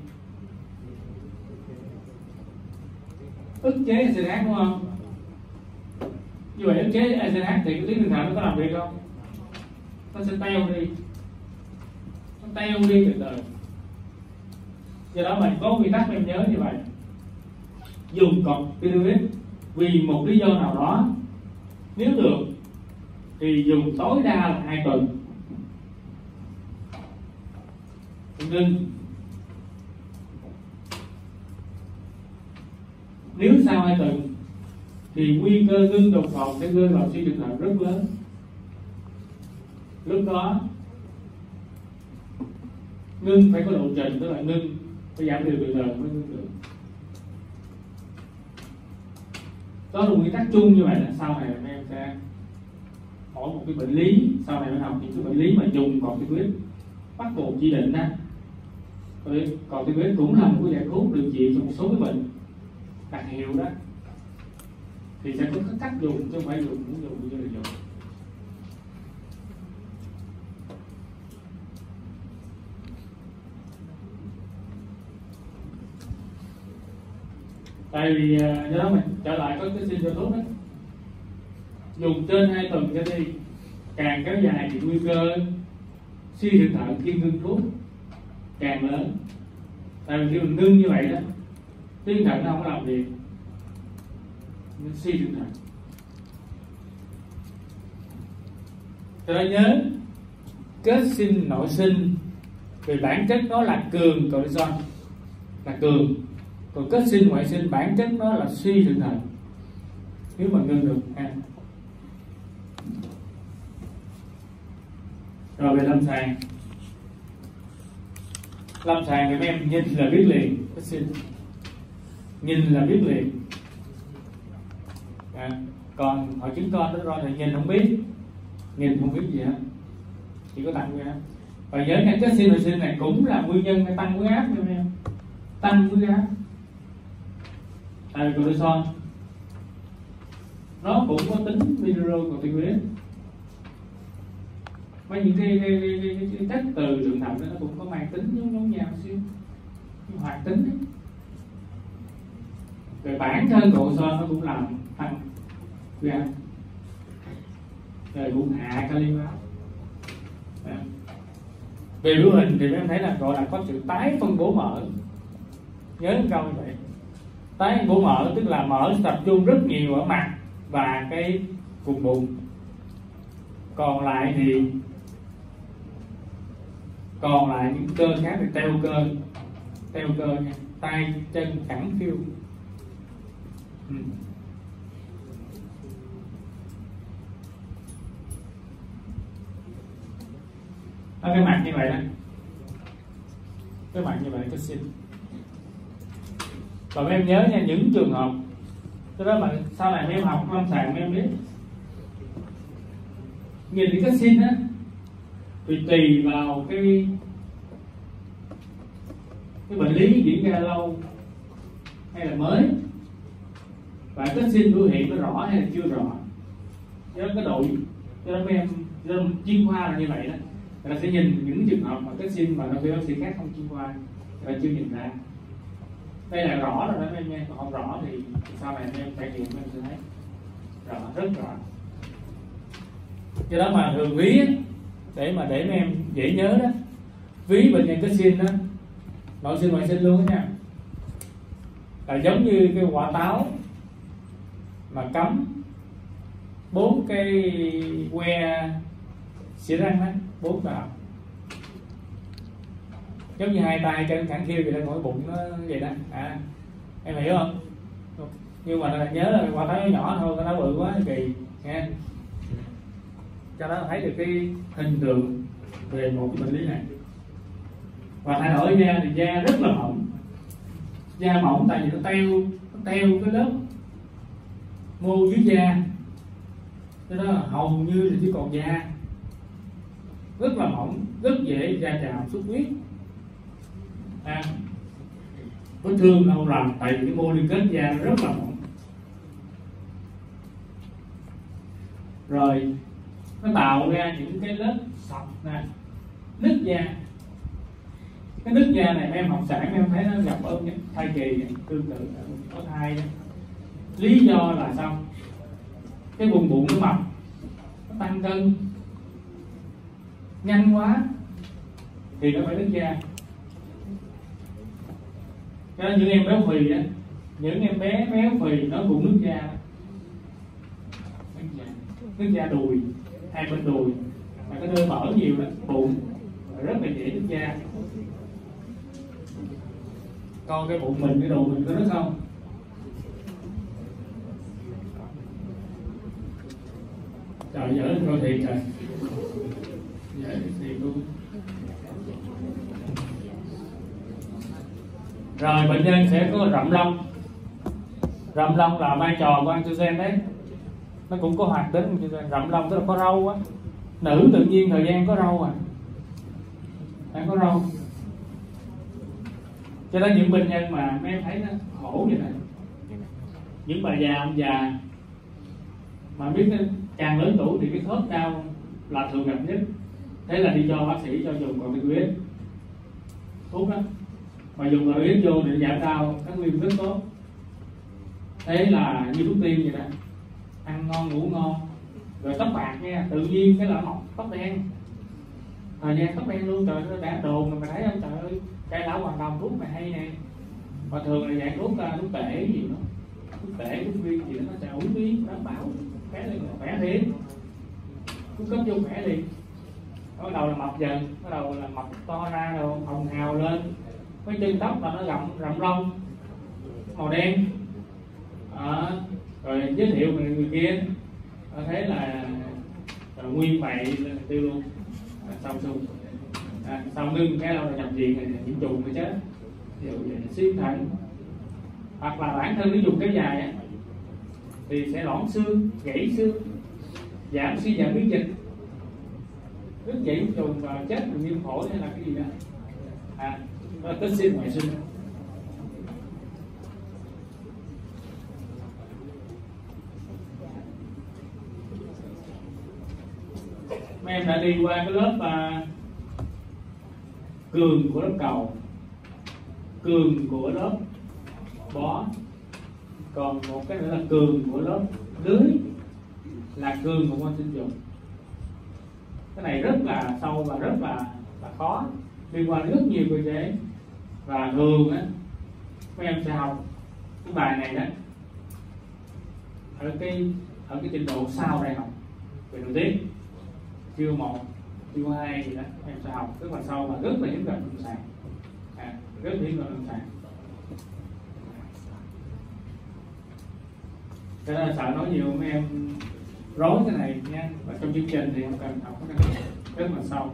Ức chế SNH, đúng không? Như vậy ức chế SNH thì cái tuyến thượng thận nó có làm việc không? Nó sẽ teo đi, nó teo đi từ từ. Do đó mình có quy tắc em nhớ như vậy: dùng corticoid vì một lý do nào đó, nếu được thì dùng tối đa là 2 tuần, ngưng. Nếu sau 2 tuần thì nguy cơ ngưng đột ngột sẽ rơi vào suy thượng thận rất lớn. Lúc đó ngưng phải có lộ trình, tức là ngưng phải giảm liều từ từ mới ngưng được. Đó là nguyên tắc chung như vậy. Là sau này em sẽ mỗi một cái bệnh lý, sau này mình học những cái bệnh lý mà dùng corticoid bắt buộc chỉ định đó, corticoid cũng là một cái giải thuốc điều trị cho một số cái bệnh đặc hiệu đó, thì sẽ có cái cách dùng chứ không phải dùng muốn dùng như là dùng. Tại vì do đó mình trở lại có cái sinh cho thuốc đó, dùng trên 2 tuần cho đi, càng kéo dài thì nguy cơ suy thượng thận khi ngưng thuốc càng lớn. Tại vì khi mình ngưng như vậy đó, tuyến thận nó không có làm việc, nó suy thượng thận. Cho nên nhớ kết sinh nội sinh về bản chất nó là cường cortisol, là cường. Còn kết sinh ngoại sinh bản chất nó là suy thượng thận nếu mà ngưng được ha. Rồi về lâm sàng thì em nhìn là biết liền, kết sinh nhìn là biết liền. Còn hội chứng con đó rồi thì nhìn không biết, nhìn không biết gì hết, chỉ có tăng huyết áp. Và nhớ nha, kết sinh nội sinh này cũng là nguyên nhân để tăng huyết áp nha em, tăng huyết áp. Tại vì cortisol nó cũng có tính mineralocorticoid, mấy những cái chất từ thượng thận nó cũng có mang tính giống nhau xíu, hoạt tính ấy. Rồi bản thân cortisol nó cũng làm tăng huyết áp, rồi cũng hạ kali máu. Về biểu hình thì em thấy là gọi là có sự tái phân bố mỡ. Nhớ câu như vậy, tái phân bố mỡ tức là mỡ tập trung rất nhiều ở mặt và cái vùng bụng, còn lại những cơ khác thì teo cơ nha, tay chân thẳng phiêu. Ở cái mặt như vậy đó, cái mặt như vậy có xin. Và mấy em nhớ nha, những trường hợp cái đó mà sau này mấy em học lâm sàng mấy em biết, nhìn cái cách xin á thì tùy vào cái bệnh lý diễn ra lâu hay là mới, và cách xin biểu hiện nó rõ hay là chưa rõ. do đó cái đội, do đó mấy em chuyên khoa là như vậy đó, người ta sẽ nhìn những trường hợp mà cái sim mà bác sĩ khác không chuyên khoa người ta chưa nhìn ra. Đây là rõ rồi đó mấy em, còn không rõ thì sau này em trải nghiệm em sẽ thấy rõ, rất rõ. Do đó mà thường ví để mấy em dễ nhớ đó, ví bệnh nhân có sim đó, nội sinh ngoại sinh luôn đó nha, là giống như cái quả táo mà cắm 4 cái que xỉa răng đó, 4 vào, giống như 2 tay chân thẳng khiêu vậy đó, mỗi bụng nó vậy đó. Em hiểu không? Nhưng mà nhớ là quả táo nhỏ thôi, cái táo bự quá kỳ nha. Cho nó thấy được cái hình tượng về một cái bệnh lý này. Và thay đổi da thì da rất là mỏng, da mỏng tại vì nó teo cái lớp mô dưới da, cho đó hầu như là chỉ còn da, rất là mỏng, rất dễ da chạm xuất huyết. Vết thương không lành tại vì cái mô liên kết da nó rất là mỏng. Rồi nó tạo ra những cái lớp sọc nè, nứt da. Cái nứt da này mấy em học sản em thấy nó gặp ở thai kỳ tương tự có thai đó. Lý do là sao? Cái vùng bụng nó mập, nó tăng cân nhanh quá thì nó phải nứt da. Cho nên những em béo phì á, những em bé béo phì nó cũng nứt da. Nứt da đùi, hai bên đùi, mà cái nơi mở nhiều đó, bụng rất là dễ nứt da. Coi cái bụng mình, cái đồ mình có nứt không? Trời dở coi thiệt trời. Dở thiệt luôn. Rồi bệnh nhân sẽ có rậm lông. Rậm lông là vai trò của androgen đấy. Nó cũng có hoạt tính rậm lông, tức là có râu á. Nữ tự nhiên thời gian có râu đang có râu. Cho nên những bệnh nhân mà mấy em thấy nó khổ vậy này, những bà già ông già mà biết càng lớn tuổi thì cái khớp đau là thường gặp nhất. Thế là đi cho bác sĩ cho dùng corticoid thuốc đó, mà dùng corticoid vô để giảm đau các nguyên rất tốt. Thế là như thuốc tiên vậy đó, ăn ngon ngủ ngon. Rồi tóc bạc nha, tự nhiên cái là mọc tóc đen, thời gian tóc đen luôn. Trời ơi, đã đồn mà mày thấy không? Trời ơi, cây lão hoàng đồng thuốc mày hay nè. Mà thường là dạng thuốc tể gì đó, thuốc tể thuốc viên gì đó, nó sẽ ủi viên đảm bảo cái này là khỏe liền, thuốc cấp vô khỏe liền. Bắt đầu là mập dần, bắt đầu là mập to ra rồi hồng hào lên, cái chân tóc là nó rậm lông màu đen. Rồi giới thiệu người kia, thế là nguyên bậy tiêu luôn. Xong xong ngưng cái đâu là nhập viện này nhiễm trùng mới chết, ví dụ vậy, xuyên thận. Hoặc là bản thân nó dùng kéo dài á, thì sẽ loãng xương, gãy xương, suy giảm miễn dịch, rất dễ nhiễm trùng và chết vì viêm phổi hay là cái gì đó. Đó là tính sinh ngoại sinh. Mấy em đã đi qua cái lớp cường của lớp cầu, cường của lớp bó, còn một cái nữa là cường của lớp lưới, là cường của quan sinh dục. Cái này rất là sâu và rất là khó, liên quan rất nhiều cơ chế. Và thường á mấy em sẽ học cái bài này đó ở cái trình độ sau đại học về nội tiết, chương 1, chương 2 gì đó em sẽ học rất là sâu và rất là hiếm gặp lâm sàng, rất hiếm gặp lâm sàng. Cho nên là sợ nói nhiều mấy em rối cái này nha. Và trong chương trình thì không cần học cái này rất là sâu.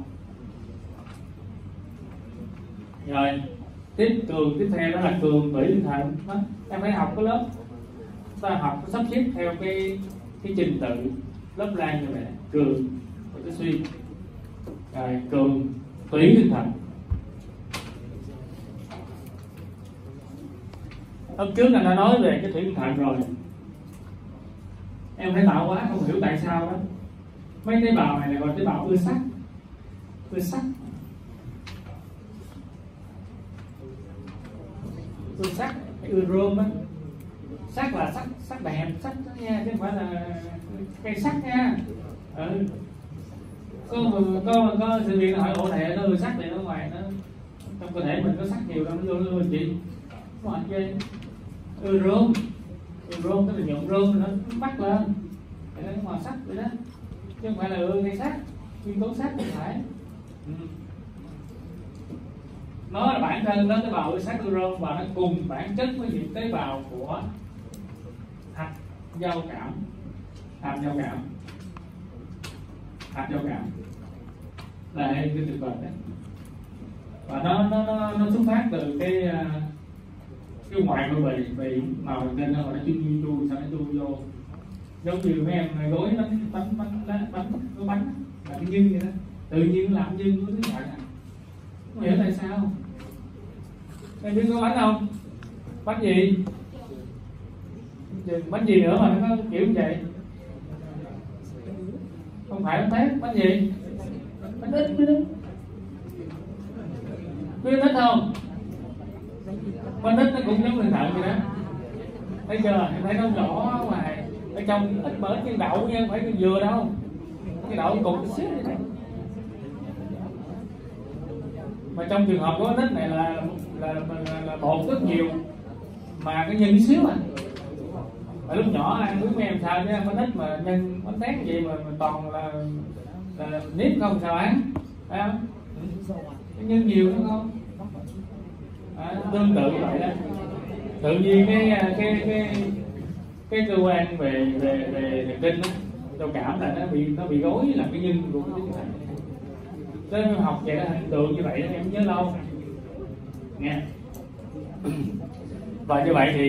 Rồi tiếp theo đó là cường tủy tinh thần. Em phải học cái lớp, ta học sắp xếp theo cái trình tự lớp lan như vậy, cường rồi cái suy, rồi cường tủy tinh thần. Hôm trước anh đã nói về cái thủy tinh thần rồi. em thấy tạo quá không hiểu tại sao đó. Mấy tế bào này là gọi tế bào ưa sắt, ưa sắt, ưa sắt, ưa rôm á. Sắt là sắt đẹp, sắt đó nha, chứ không phải là cây sắt nha. Có sự việc hỏi ổ thẻ nó ưa sắt này, nó ngoài nó trong cơ thể mình có sắt nhiều đâu, nó vô nó ưa chị ngoài chơi ưa rôm, tức là nhuộm rôm nó bắt lên để nó ngoài sắt vậy đó, chứ không phải là ưa cây sắt, nguyên tố sắt không phải. Nó là bản thân đó, tế bào ưa sắt ưa rôm, và nó cùng bản chất với những tế bào của hạt giao cảm, hạt giao cảm là cái thực vật đấy, và nó xuất phát từ cái ngoài của bị màu thần kinh, nó gọi là chui sao nó chui vô, giống như mấy em gói bánh là cái nhân vậy đó, tự nhiên làm nhân của thứ vậy. Không hiểu tại sao. Em biết có bánh không? Bánh gì? Bánh gì nữa mà nó có kiểu như vậy? Không phải bánh tét, bánh gì? Bánh ít, biết ít không? Bánh ít nó cũng giống người thận vậy đó. Thấy chưa? Em thấy nó rõ ngoài ở trong ít mỡ như đậu nha, không phải cái dừa đâu. Cái đậu cục xíu vậy đó. Mà trong trường hợp của bánh ít này là bột rất nhiều, mà cái nhân xíu à. Mà lúc nhỏ ăn biết mấy em sao chứ bánh ít mà nhân bánh tét gì mà toàn là nếp không sao ăn, phải không? Cái nhân nhiều đúng không? Tương tự như vậy đó. Tự nhiên cái cơ quan về thần kinh đó, giao cảm là nó bị gối làm cái nhân của cái này. Tới học vậy đó, hình tượng như vậy đó, em nhớ lâu nghe. Và như vậy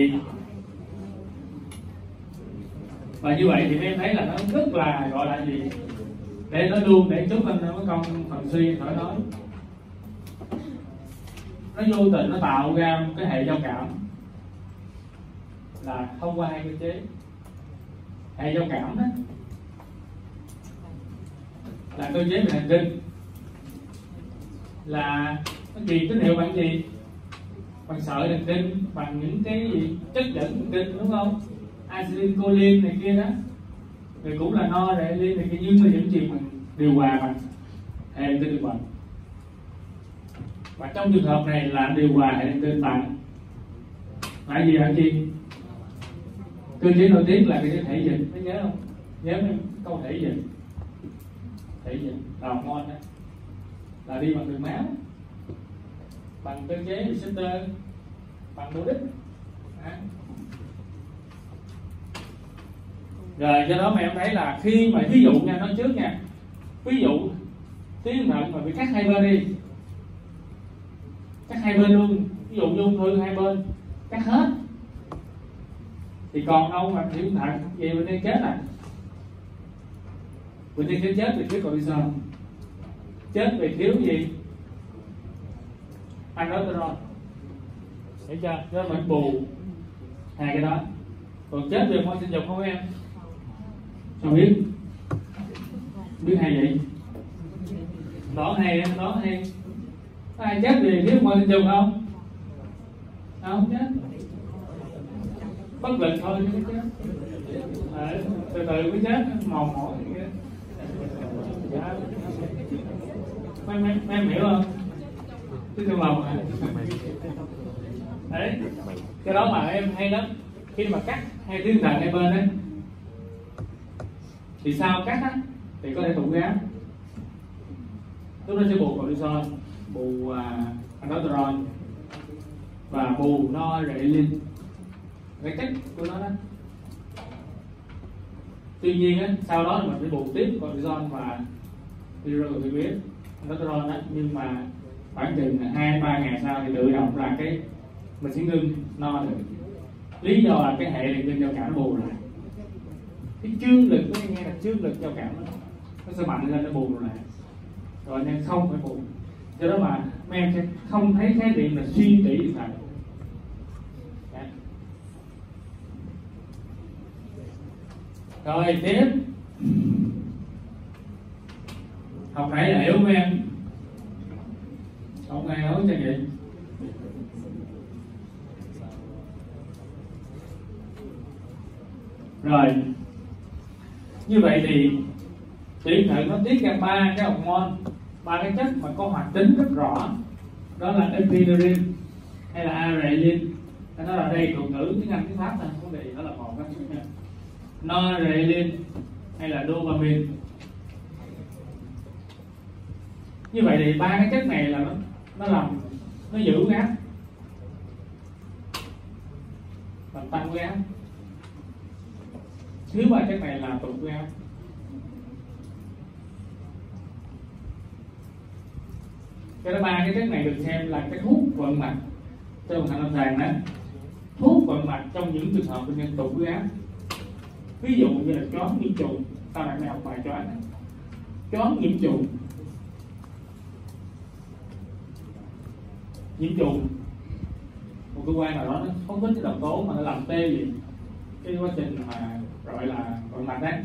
thì em thấy là nó rất là gọi là gì, để nói luôn để chút anh có công phần suy khỏi nói, nó vô tình nó tạo ra một cái hệ giao cảm là thông qua hai cơ chế. Hệ giao cảm đó là cơ chế về thần kinh, là nó truyền tín hiệu bằng gì? Bằng sợi thần kinh, bằng những cái gì chất dẫn thần kinh, đúng không? Acetylcholine này kia đó, rồi cũng là noradrenaline này kia, nhưng mà vẫn truyền bằng điều hòa bằng hệ thần kinh điều hòa. Và trong trường hợp này là điều hòa hệ thần kinh bằng là gì hả chị? Cơ chế nổi tiếng là cái thể dịch, có nhớ không? Nhớ câu thể dịch, là hormone đó, là đi bằng đường máu, bằng cơ chế receptor, bằng mô đích. Rồi do đó mà em thấy là khi mà ví dụ nha, nói trước nha, ví dụ tuyến thận mà bị cắt hai bên đi, cắt hai bên luôn, ví dụ như ung thư hai bên cắt hết, thì còn đâu mà thiếu thận gì bệnh nhân chết à? Bệnh nhân chết vì thiếu cortisol, chết vì thiếu gì? Aldosterone, hiểu chưa? Cho nên mình bù hai cái đó. Còn chết vì hormone sinh dục không em? Sao biết? Biết hay vậy? Đó hay em, đó hay. Có ai chết vì thiếu hormone sinh dục không? Không chết. Bất lực thôi chứ chết. Từ từ mới chết, mòn mỏi vậy. Dạ. Mấy em hiểu không? Chứ trong lòng à. Đấy, cái đó mà em hay lắm. Khi mà cắt hai tuyến thận hai bên đấy, thì sao cắt á thì có thể tụ gáp, lúc đó sẽ bù cortisol, bù aldosterone và bù noradrenaline, cái chất của nó đó. Tuy nhiên á, sau đó mình phải bù tiếp cortisol và thyroid aldosterone đó, nhưng mà khoảng chừng 2-3 ngày sau thì tự động là cái mình sẽ ngưng no được. Lý do là cái hệ thần kinh giao cảm bù lại, cái chương lực, có nghe là chương lực giao cảm nó sẽ mạnh lên, nó bù lại rồi nên không phải bù. Do đó mà mấy em sẽ không thấy khái niệm là suy tỷ điện thận. Rồi tiếp, học nãy là hiểu không em? Không ai nói cho vậy. Rồi như vậy thì tuyển thận nó tiết ra ba cái hormone, ba cái chất mà có hoạt tính rất rõ, đó là epinephrine hay là adrenaline. Nó là đây thuật ngữ tiếng Anh tiếng Pháp thôi, không có gì, đó là một cái nha. Noradrenaline hay là dopamine. Như vậy thì ba cái chất này là nó làm, nó giữ huyết áp, làm tăng huyết áp. Thiếu ba chất này là tụt huyết áp. Cái đó ba cái chất này được xem là cái thuốc vận mạch trong thằng lâm sàng đó, thuốc vận mạch trong những trường hợp bệnh nhân tụt huyết áp. Ví dụ như là choáng nhiễm trùng, sau này mày học bài choáng nhiễm trùng. Nhiễm trùng một cơ quan nào đó nó phóng thích cái độc tố mà nó làm tê liệt cái quá trình mà gọi là vận mạch đấy,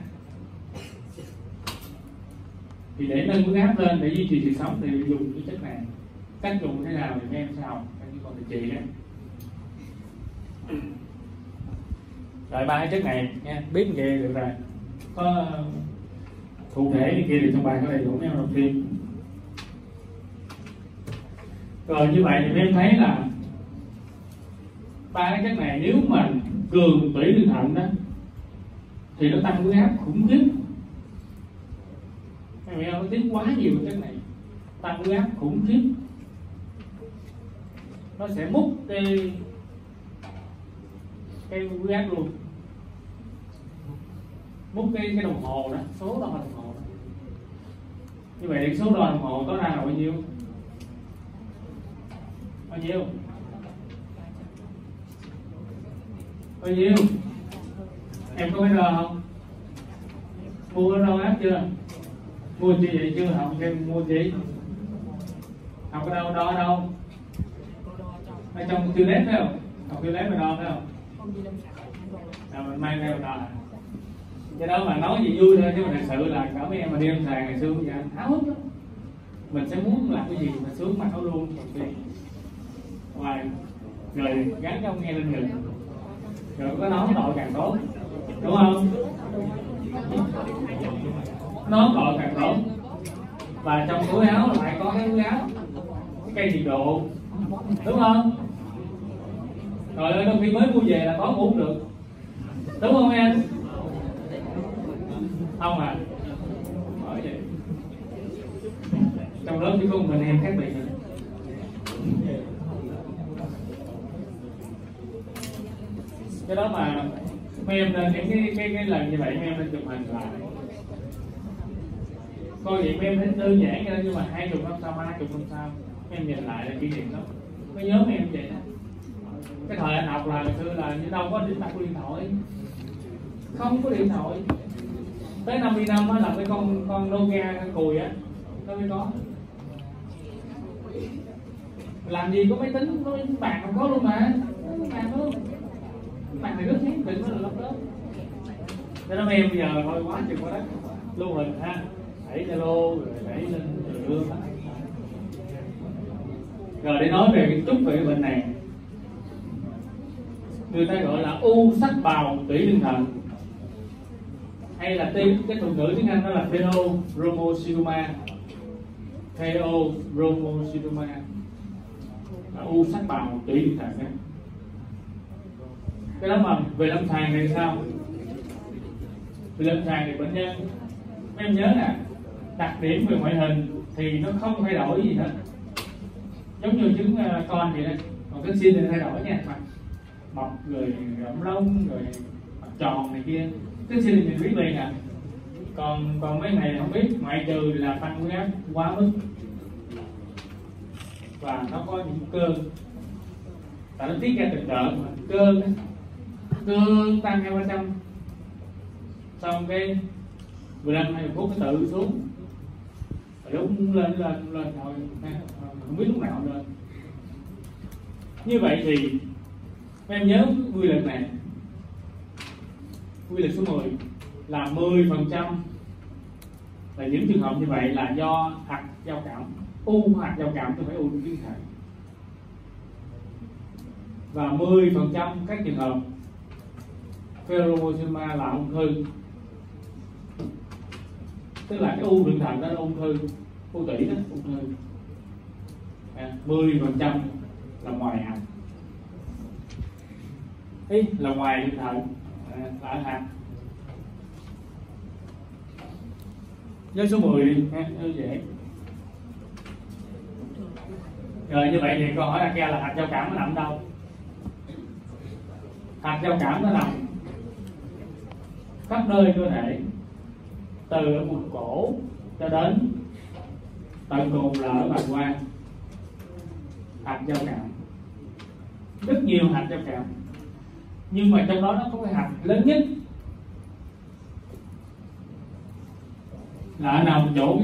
thì để nâng huyết áp lên để duy trì sự sống thì dùng cái chất này. Cách dùng thế nào thì em sẽ học như con thầy chị đấy. Rồi ba cái chất này nha, biết về được rồi, có cụ thể như kia thì trong bài có đầy đủ em đầu tiên. Rồi như vậy thì em thấy là ba cái chất này nếu mà cường tủy đường thận đó thì nó tăng huyết áp khủng khiếp. Em hiểu không? Nó tiết quá nhiều chất này, tăng huyết áp khủng khiếp. Nó sẽ múc cái huyết áp luôn, múc cái đồng hồ đó, số đo đồng hồ đó. Như vậy thì số đo đồng hồ có ra là bao nhiêu? Bao nhiêu? Bao nhiêu? Em có biết đo không? Mua đo áp chưa? Mua chi vậy chưa? Học em mua chi? Học ở đâu? Đo ở đâu? Ở trong tiêu lết phải không? Học tiêu lết mà đo phải không? Mình mang theo đo. Cái đó mà nói gì vui thôi, chứ mà thật sự là cả mấy em mà đi lâm sàng ngày xưa bây giờ háo hức lắm. Mình sẽ muốn làm cái gì mình sướng mặt nó luôn đầu tiên. Ngoài rồi gắn cho ông nghe lên ngực, rồi có nón đội càng tốt, đúng không? Nón đội càng tốt. Và trong túi áo lại có cái túi áo, cái cây nhiệt độ, đúng không? Rồi đôi khi mới mua về là có uống được, đúng không em? Không à? Bởi vậy trong lớp chỉ có mình em khác biệt. Cái đó mà mấy em nên những cái lần như vậy mấy em nên chụp hình lại. Coi vậy mấy em thấy đơn giản thôi, nhưng mà 20 năm sau, 30 năm sau mấy em nhìn lại là kỷ niệm đó. Mới nhớ mấy em vậy đó. Cái thời anh học là ngày xưa là như đâu có điện thoại, không có điện thoại. Tới 50 năm á là cái con Nokia con cùi á nó mới có. Làm gì có máy tính, có máy bàn không có luôn mà. Bàn luôn. Bạn này rất sáng định nó là lắm đó. Cho nên em bây giờ thôi quá chừng quá đất, lưu hình ha, đẩy Zalo rồi đẩy lên đưa. Rồi để nói về chút về cái bệnh này, người ta gọi là u sắc bào tủy đường thận, hay là cái thuật ngữ tiếng Anh đó là pheochromocytoma, pheochromocytoma, u sắc bào tủy đường thận đó. Cái đó mà về lâm sàng thì sao? Về lâm sàng thì bệnh nhân, em nhớ nè, đặc điểm về ngoại hình thì nó không thay đổi gì hết, giống như trứng con vậy đó. Còn cái sinh thì thay đổi nha, mặt mập rồi rậm lông rồi mặt tròn này kia, cái sinh thì mình biết liền à. Còn mấy này không biết, ngoại trừ là tăng huyết áp quá mức và nó có những cơ, tại nó tiết ra từ đợt mà cơ tăng 200-300, xong cái 15-20 phút cái tự xuống, lúc lên thôi, không biết lúc nào lên. Như vậy thì em nhớ quy luật này, quy luật số 10. là 10% là những trường hợp như vậy là do hạt giao cảm, u hạt giao cảm chứ không phải u tuyến thận. Và 10% các trường hợp pheomocytoma là ung thư, tức là cái u đường thận đó là ung thư, u tủy đó ung thư. 10% là ngoài hạt, là ngoài đường thận, là ở hạt. Với số 10 đi ha, dễ. Rồi như vậy thì câu hỏi đặt ra là hạt giao cảm nó nằm đâu? Hạt giao cảm nó nằm khắp nơi cơ thể, từ ở vùng cổ cho đến tận cùng là ở bàng quang. Hạt giao cảm, rất nhiều hạt giao cảm, nhưng mà trong đó nó có cái hạt lớn nhất là nằm chỗ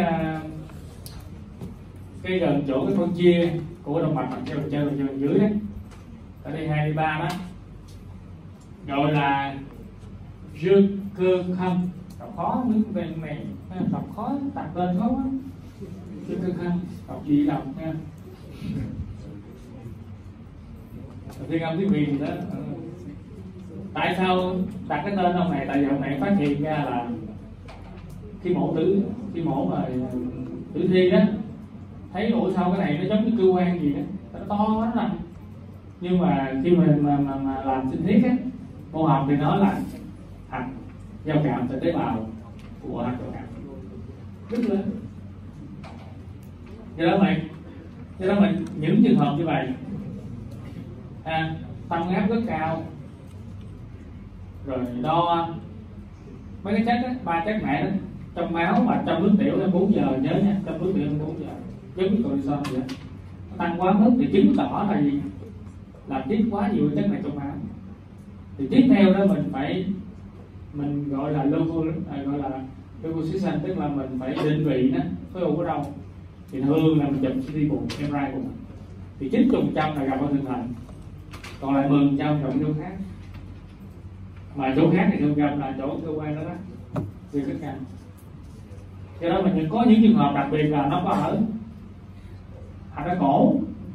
cái gần chỗ cái phân chia của động mạch trên dưới đấy, ở đây 2 3 đó, gọi là dương cơ khâm. Đọc khó nước về này, đọc khó, đặt tên khó quá. Dương cơ khâm, đọc gì đọc nha. Phiên âm tiếng Việt gì đó. Tại sao đặt cái tên ông này? Tại vì ông này phát hiện ra là khi mổ mà tử thi đó, thấy ủa sao cái này nó giống như cơ quan gì đó, nó to quá nè. Nhưng mà khi mà làm sinh thiết á, mô học thì nói là hạt giao cảm tại tế bào của hạt giao cảm rất lớn. Do đó mình những trường hợp như vậy, tăng áp rất cao, rồi đo mấy cái chất đó, 3 chất mẹ đó trong máu và trong nước tiểu em 4 giờ, nhớ nha, trong nước tiểu em 4 giờ, giống như cortisol vậy. Tăng quá mức thì chứng tỏ là gì? Là tiết quá nhiều chất này trong máu. Thì tiếp theo đó mình gọi là leukocytion, tức là mình phải định vị nó khối u ở đâu. Thì thường là mình chụp CT bụng, MRI bụng. Thì 90% là gặp ở thượng thận, còn lại 10% gặp ở chỗ khác. Mà chỗ khác thì thường gặp là chỗ cơ quan đó đó, vì rất cao. Do đó mình có những trường hợp đặc biệt là nó có ở hạch ở cổ,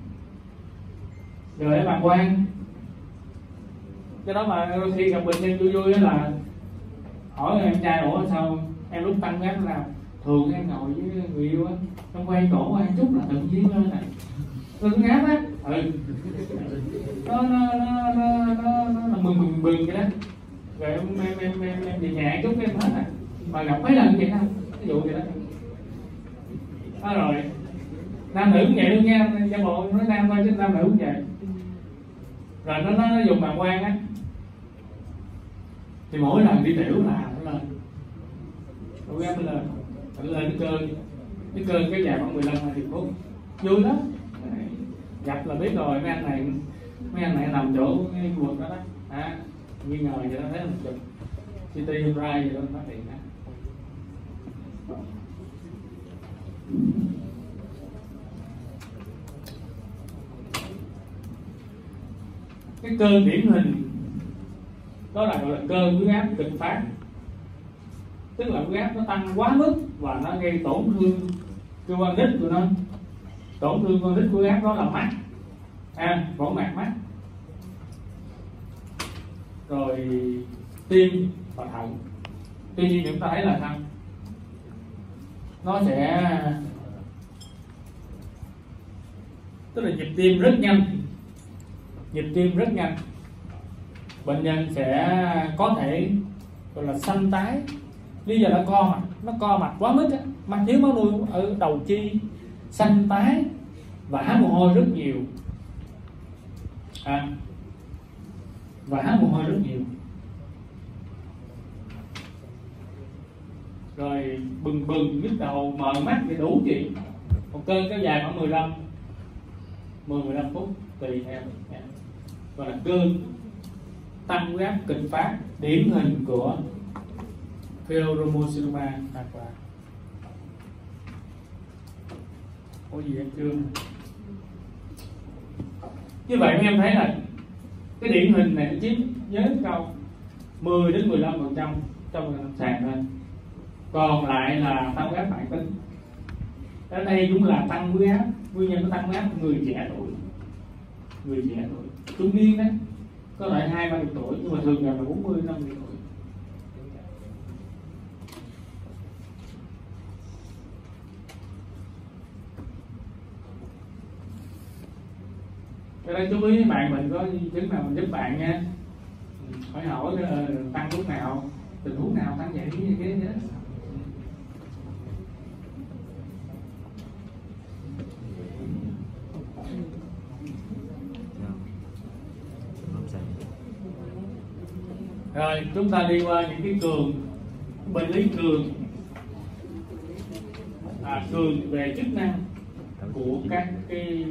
rồi ở bàng quang. Do đó mà khi gặp bệnh nhân vui là hỏi em trai ủa sao em lúc tăng áp nào? Thường em ngồi với người yêu á, trong quay cổ ăn chút là tự nhiên lên này, cứng áp á, nó mừng vậy đó. Rồi em về nhà chút em hết à, mà gặp mấy lần vậy đâu, ví dụ vậy đó. Đó rồi nam nữ cũng vậy luôn nha, giả bộ nói nam thôi chứ nam nữ cũng vậy. Rồi nó dùng bàng quang á, thì mỗi lần đi tiểu là nó lên, nó lên cái cơ kéo dài khoảng 15-20 phút, vui lắm. Gặp là biết rồi, mấy anh này nằm chỗ cái quần đó đó, nghi ngờ vậy đó, thấy mình chụp CT MRI vậy đó, phát hiện đó. Cái cơn điển hình đó là gọi là cơn huyết áp kịch phát, tức là huyết áp nó tăng quá mức và nó gây tổn thương cơ quan đích của nó. Tổn thương con đích của huyết áp đó là mắt, vỏ mạc mắt, rồi tim và thận. Tuy nhiên chúng ta thấy là sao? Nó sẽ, tức là nhịp tim rất nhanh, bệnh nhân sẽ có thể gọi là xanh tái. Lý do nó co mạch quá mức á, mạch thiếu máu nuôi ở đầu chi, xanh tái, vã mồ hôi rất nhiều, rồi bừng nhức đầu, mờ mắt thì đủ chuyện. Một cơn kéo dài khoảng 10-15 phút tùy theo. Gọi là cơn tăng huyết áp kịch phát điển hình của pheomocytoma hoặc là có gì em chưa? Như vậy em thấy là cái điển hình này nó chiếm nhớ câu 10-15% trong lâm sàng thôi. Còn lại là tăng huyết áp mãn tính. Ở đây cũng là tăng huyết áp, nguyên nhân của tăng huyết áp người trẻ tuổi, trung niên đấy, có loại 20-30 tuổi nhưng mà thường là 40-50 tuổi. Cho nên chú ý mấy bạn mình có di chứng nào mình giúp bạn nha, hỏi tăng lúc nào, tình huống nào tăng vậy như thế nữa. Rồi chúng ta đi qua những cái cường, bệnh lý cường, cường về chức năng của các cái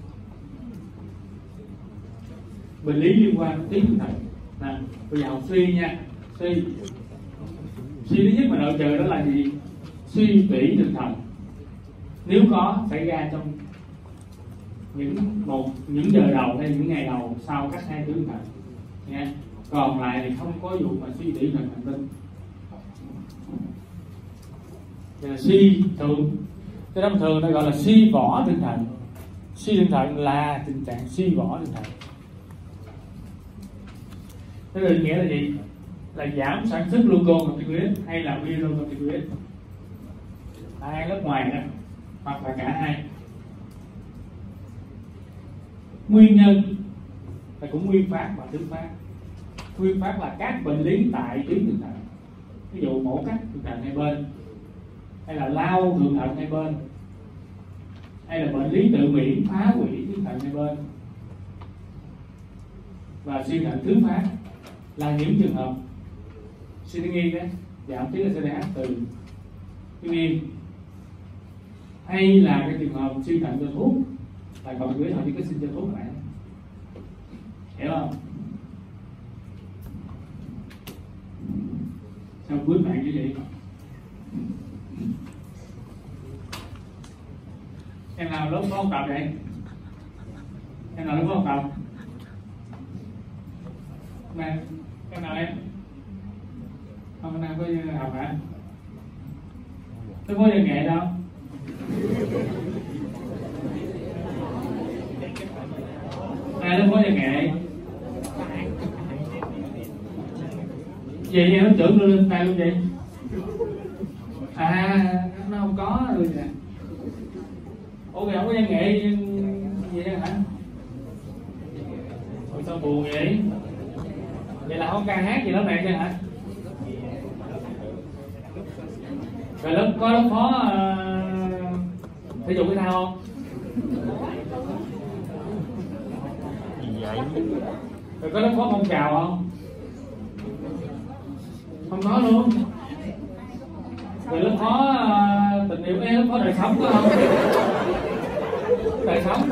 bệnh lý liên quan đến tuyến thận. Bây giờ học suy nha, suy thứ nhất mà nội trợ đó là gì? Suy tủy đường thận. Nếu có xảy ra trong những giờ đầu hay những ngày đầu sau cắt hai tuyến thận nha. Còn lại thì không có vụ mà suy tủy thận hành tinh. Suy thường, cái đó thường nó gọi là suy vỏ đường thận. Suy đường thận là tình trạng suy vỏ đường thận. Thế định nghĩa là gì? Là giảm sản xuất glucocorticoid hay là mineralocorticoid, hai lớp ngoài đó, hoặc là cả hai. Nguyên nhân là cũng nguyên phát và thứ phát. Nguyên phát là các bệnh lý tại tuyến thượng thận, ví dụ mổ cắt thượng thận hai bên, hay là lao thượng thận hai bên, hay là bệnh lý tự miễn phá hủy tuyến thận hai bên. Và suy thận thứ phát là những trường hợp suy tuyến yên đấy, giảm tuyến LCDH từ tuyến yên, hay là cái trường hợp suy thận do thuốc, là còn gửi họ chỉ có xin cho thuốc lại, hiểu không? Sao cuối bạn như vậy? Em nào lớp có học tập vậy? Em nào lớp có học tập? Nè, em nào em? Không, nào có học hả? Tôi có giờ nghệ đâu? Ai nó có giờ nghệ? Vậy em nó trưởng lên tay luôn vậy? Nó không có rồi nè. Ủa kìa, không có văn nghệ gì đó hả? Ủa sao buồn vậy? Vậy là không ca hát gì lớp này chứ hả? Rồi lớp có lớp phó thể dục thể thao không? Rồi có lớp phó phong trào không? Không có luôn. Rồi lớp phó tình yêu, lớp phó đời sống có không? Đời sống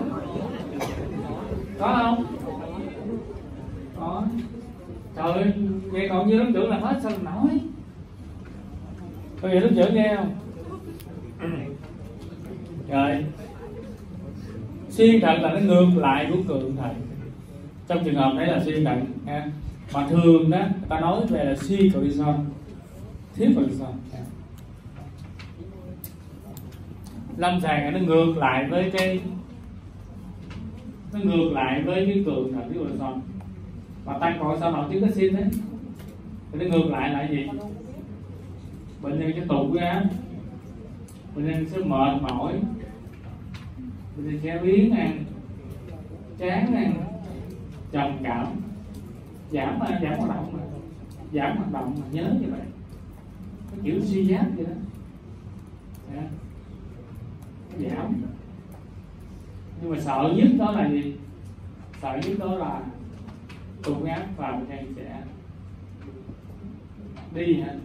có không? Có. Trời ơi, vậy còn như lớp trưởng là hết sao mà nói. Có gì lớp trưởng nghe không? Rồi, suy thận là nó ngược lại của cường thận. Trong trường hợp đấy là suy thận ha. Mà thường đó người ta nói về là suy cortisol, thiếu cortisol. Lâm sàng nó ngược lại với cái cường thận thiếu cortisol. Mà tăng cortisol nội tiết oxy đấy, thì nó ngược lại là gì? Bệnh nhân sẽ tụt huyết áp, bệnh nhân sẽ mệt mỏi, bệnh nhân sẽ biếng ăn, chán ăn, trầm cảm, giảm hoạt động mà nhớ như vậy, cái kiểu suy giáp vậy đó. Giảm. Nhưng mà sợ nhất đó là gì? Sợ nhất đó là tụt huyết áp và bệnh nhân sẽ đi hả?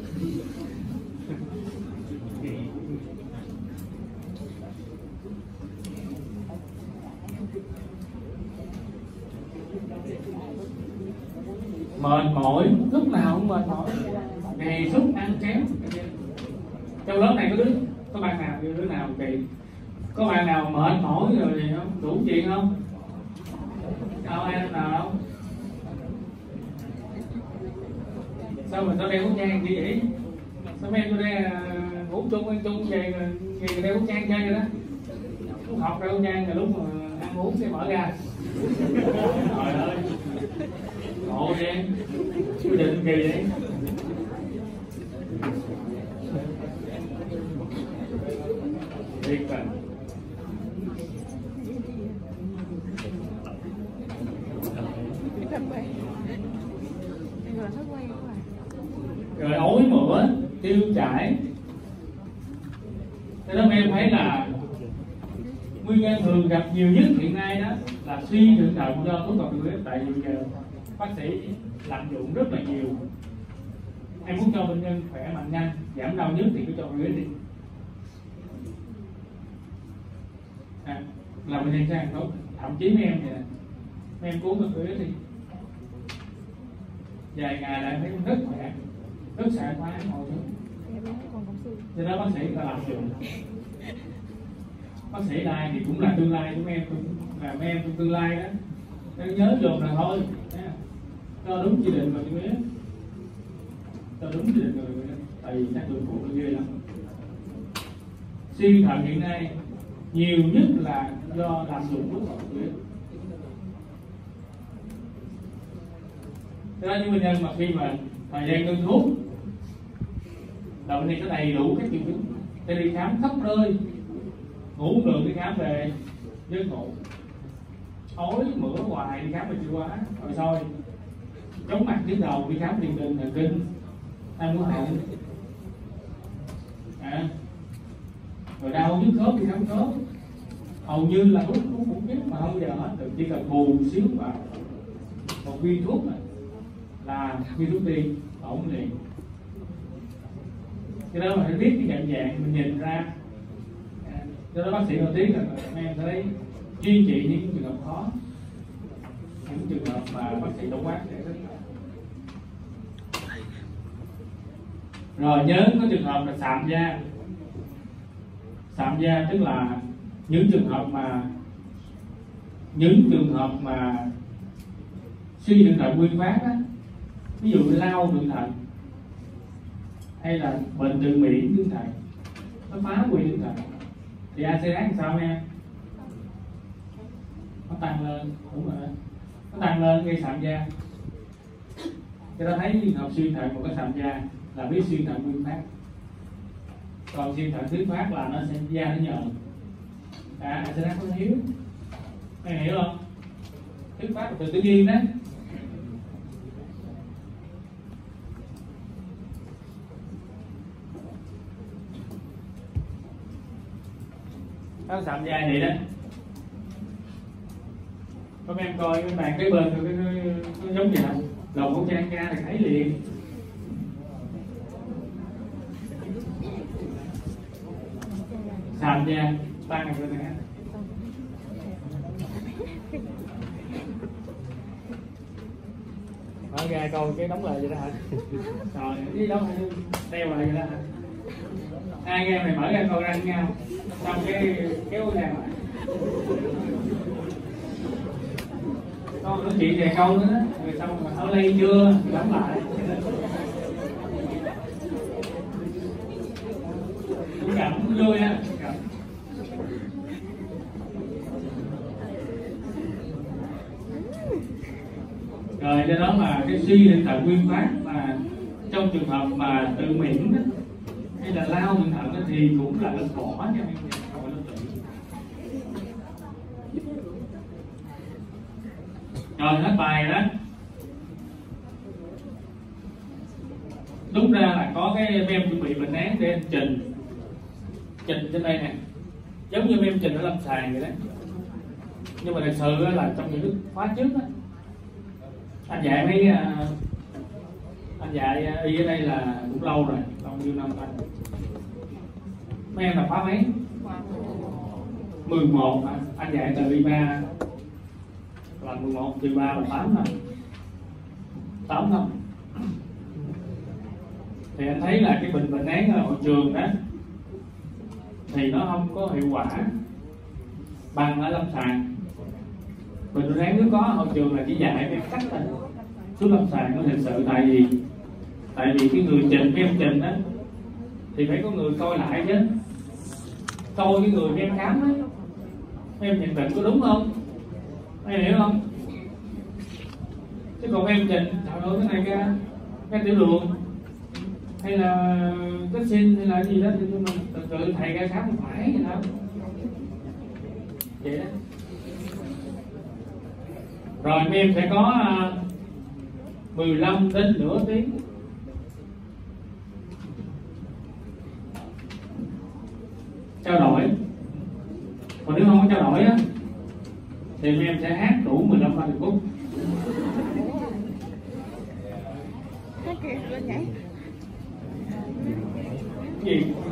Mệt mỏi, lúc nào cũng mệt mỏi, ngày suốt ăn kém. Trong lớp này có bạn nào đứa nào kỳ, có bạn nào mệt mỏi rồi thì không đủ chuyện không? Đâu em nào không? Sao mà tao đeo khẩu trang như vậy? Sao mấy em tôi đây ngủ chung ăn chung về đeo khẩu trang chơi vậy đó? Lúc học đeo khẩu trang rồi lúc mà ăn uống sẽ mở ra. Trời ơi, ngộ ghê, quy định kỳ vậy. Thiệt rồi. Rồi ối mửa, tiêu chảy. Thế đó em thấy là nguyên nhân thường gặp nhiều nhất hiện nay đó là suy thượng thận do thuốc corticoid. Tại vì giờ bác sĩ lạm dụng rất là nhiều. Em muốn cho bệnh nhân khỏe mạnh nhanh, giảm đau nhức thì cứ cho corticoid đi. Là bệnh nhân sẽ ăn tốt. Thậm chí mấy em thì mấy em uống corticoid đi, vài ngày lại thấy rất khỏe, rất sảng khoái mọi thứ. Do đó bác sĩ ta làm dụng. Bác sĩ đây thì cũng là tương lai của em, là mấy em trong tương lai đó. Nên nhớ dồn là thôi, cho đúng chỉ định và chú ý, cho đúng chỉ định rồi, tại vì các đường phụ nó ghê lắm. Suy thận hiện nay nhiều nhất là do lạm dụng thuốc corticoid. Thế đó, những bệnh nhân mà khi mà thời gian ngưng thuốc là bệnh nhân có đầy đủ các triệu chứng, để đi khám khắp nơi, ngủ không được đi khám về giấc ngủ, ói mửa hoài đi khám về tiêu hóa, rồi soi, chóng mặt nhức đầu đi khám tiền đình thần kinh, ăn uống họng, rồi đau nhức khớp đi khám khớp, hầu như là thuốc cũng biết mà không giờ hết, chỉ cần bù xíu vào một viên thuốc này là virus đi ổn liền. Cái đó mà phải biết cái nhận dạng mình nhìn ra. Do đó bác sĩ nổi tiếng là em thấy duy trì những trường hợp khó, những trường hợp mà bác sĩ tổng quát sẽ rất là. Rồi nhớ có trường hợp là sạm da. Sạm da tức là những trường hợp mà suy thượng thận nguyên phát á, ví dụ lao thượng thận hay là bệnh tự miễn thượng thận, nó phá hủy thượng thận thì ACS làm sao em? Nó tăng lên, đúng rồi, nó tăng lên gây sạm da. Cho ta thấy trường hợp suy thận một cái sạm da là biết suy thận nguyên phát. Còn suy thận thứ phát là nó sẽ da nó nhợn. ACS có thiếu, mày hiểu không? Thứ phát là từ tự nhiên đó. Nó sạm da vậy đó. Có mấy em coi cái bàn cái bên nó giống gì không? Lồng khẩu trang ra thì thấy liền. Sạm da tăng rồi nè. Mở ra coi cái đóng lại vậy đó hả? Rồi cái đó đeo lại vậy đó hả? Ai nghe mày mở ra coi răng nhau, xong cái kéo ra lại. Con nói chuyện vài câu nữa đó, rồi xong mà ở đây chưa đóng lại. Cũng cảm cũng vui ha. Rồi do đó mà cái suy thượng thận nguyên phát mà trong trường hợp mà tự miễn đó, hay là lao thượng thận thì cũng là nó bỏ nha. Rồi hết bài đó. Đúng ra là có cái em chuẩn bị bệnh án để trình trên đây nè, giống như em trình ở lâm sàng vậy đó. Nhưng mà thật sự là trong những cái khóa trước đó, anh dạy y ở đây là cũng lâu rồi, bao nhiêu năm anh. Mấy em là khóa mấy? 11 hả? Anh dạy từ Y3 là 11, từ 3 là 8 năm. 8 năm. Thì anh thấy là cái bệnh án ở hội trường đó thì nó không có hiệu quả bằng ở lâm sàng. Bệnh án nếu có hội trường là chỉ dạy cái cách thôi, xuống lâm sàng nó thực sự. Tại vì Tại vì cái người trình, mấy em trình á thì phải có người coi lại chứ, coi cái người mấy em khám á, mấy em nhận định có đúng không, mấy em hiểu không? Chứ còn em trình trời ơi cái này cái tiểu đường hay là cái xin hay là gì đó thì mình thật sự thầy ra khám không phải vậy đâu, vậy đó. Rồi mấy em sẽ có 15 đến nửa tiếng trao đổi. Còn nếu không có trao đổi á thì mấy em sẽ hát đủ 15-30 phút. Gì?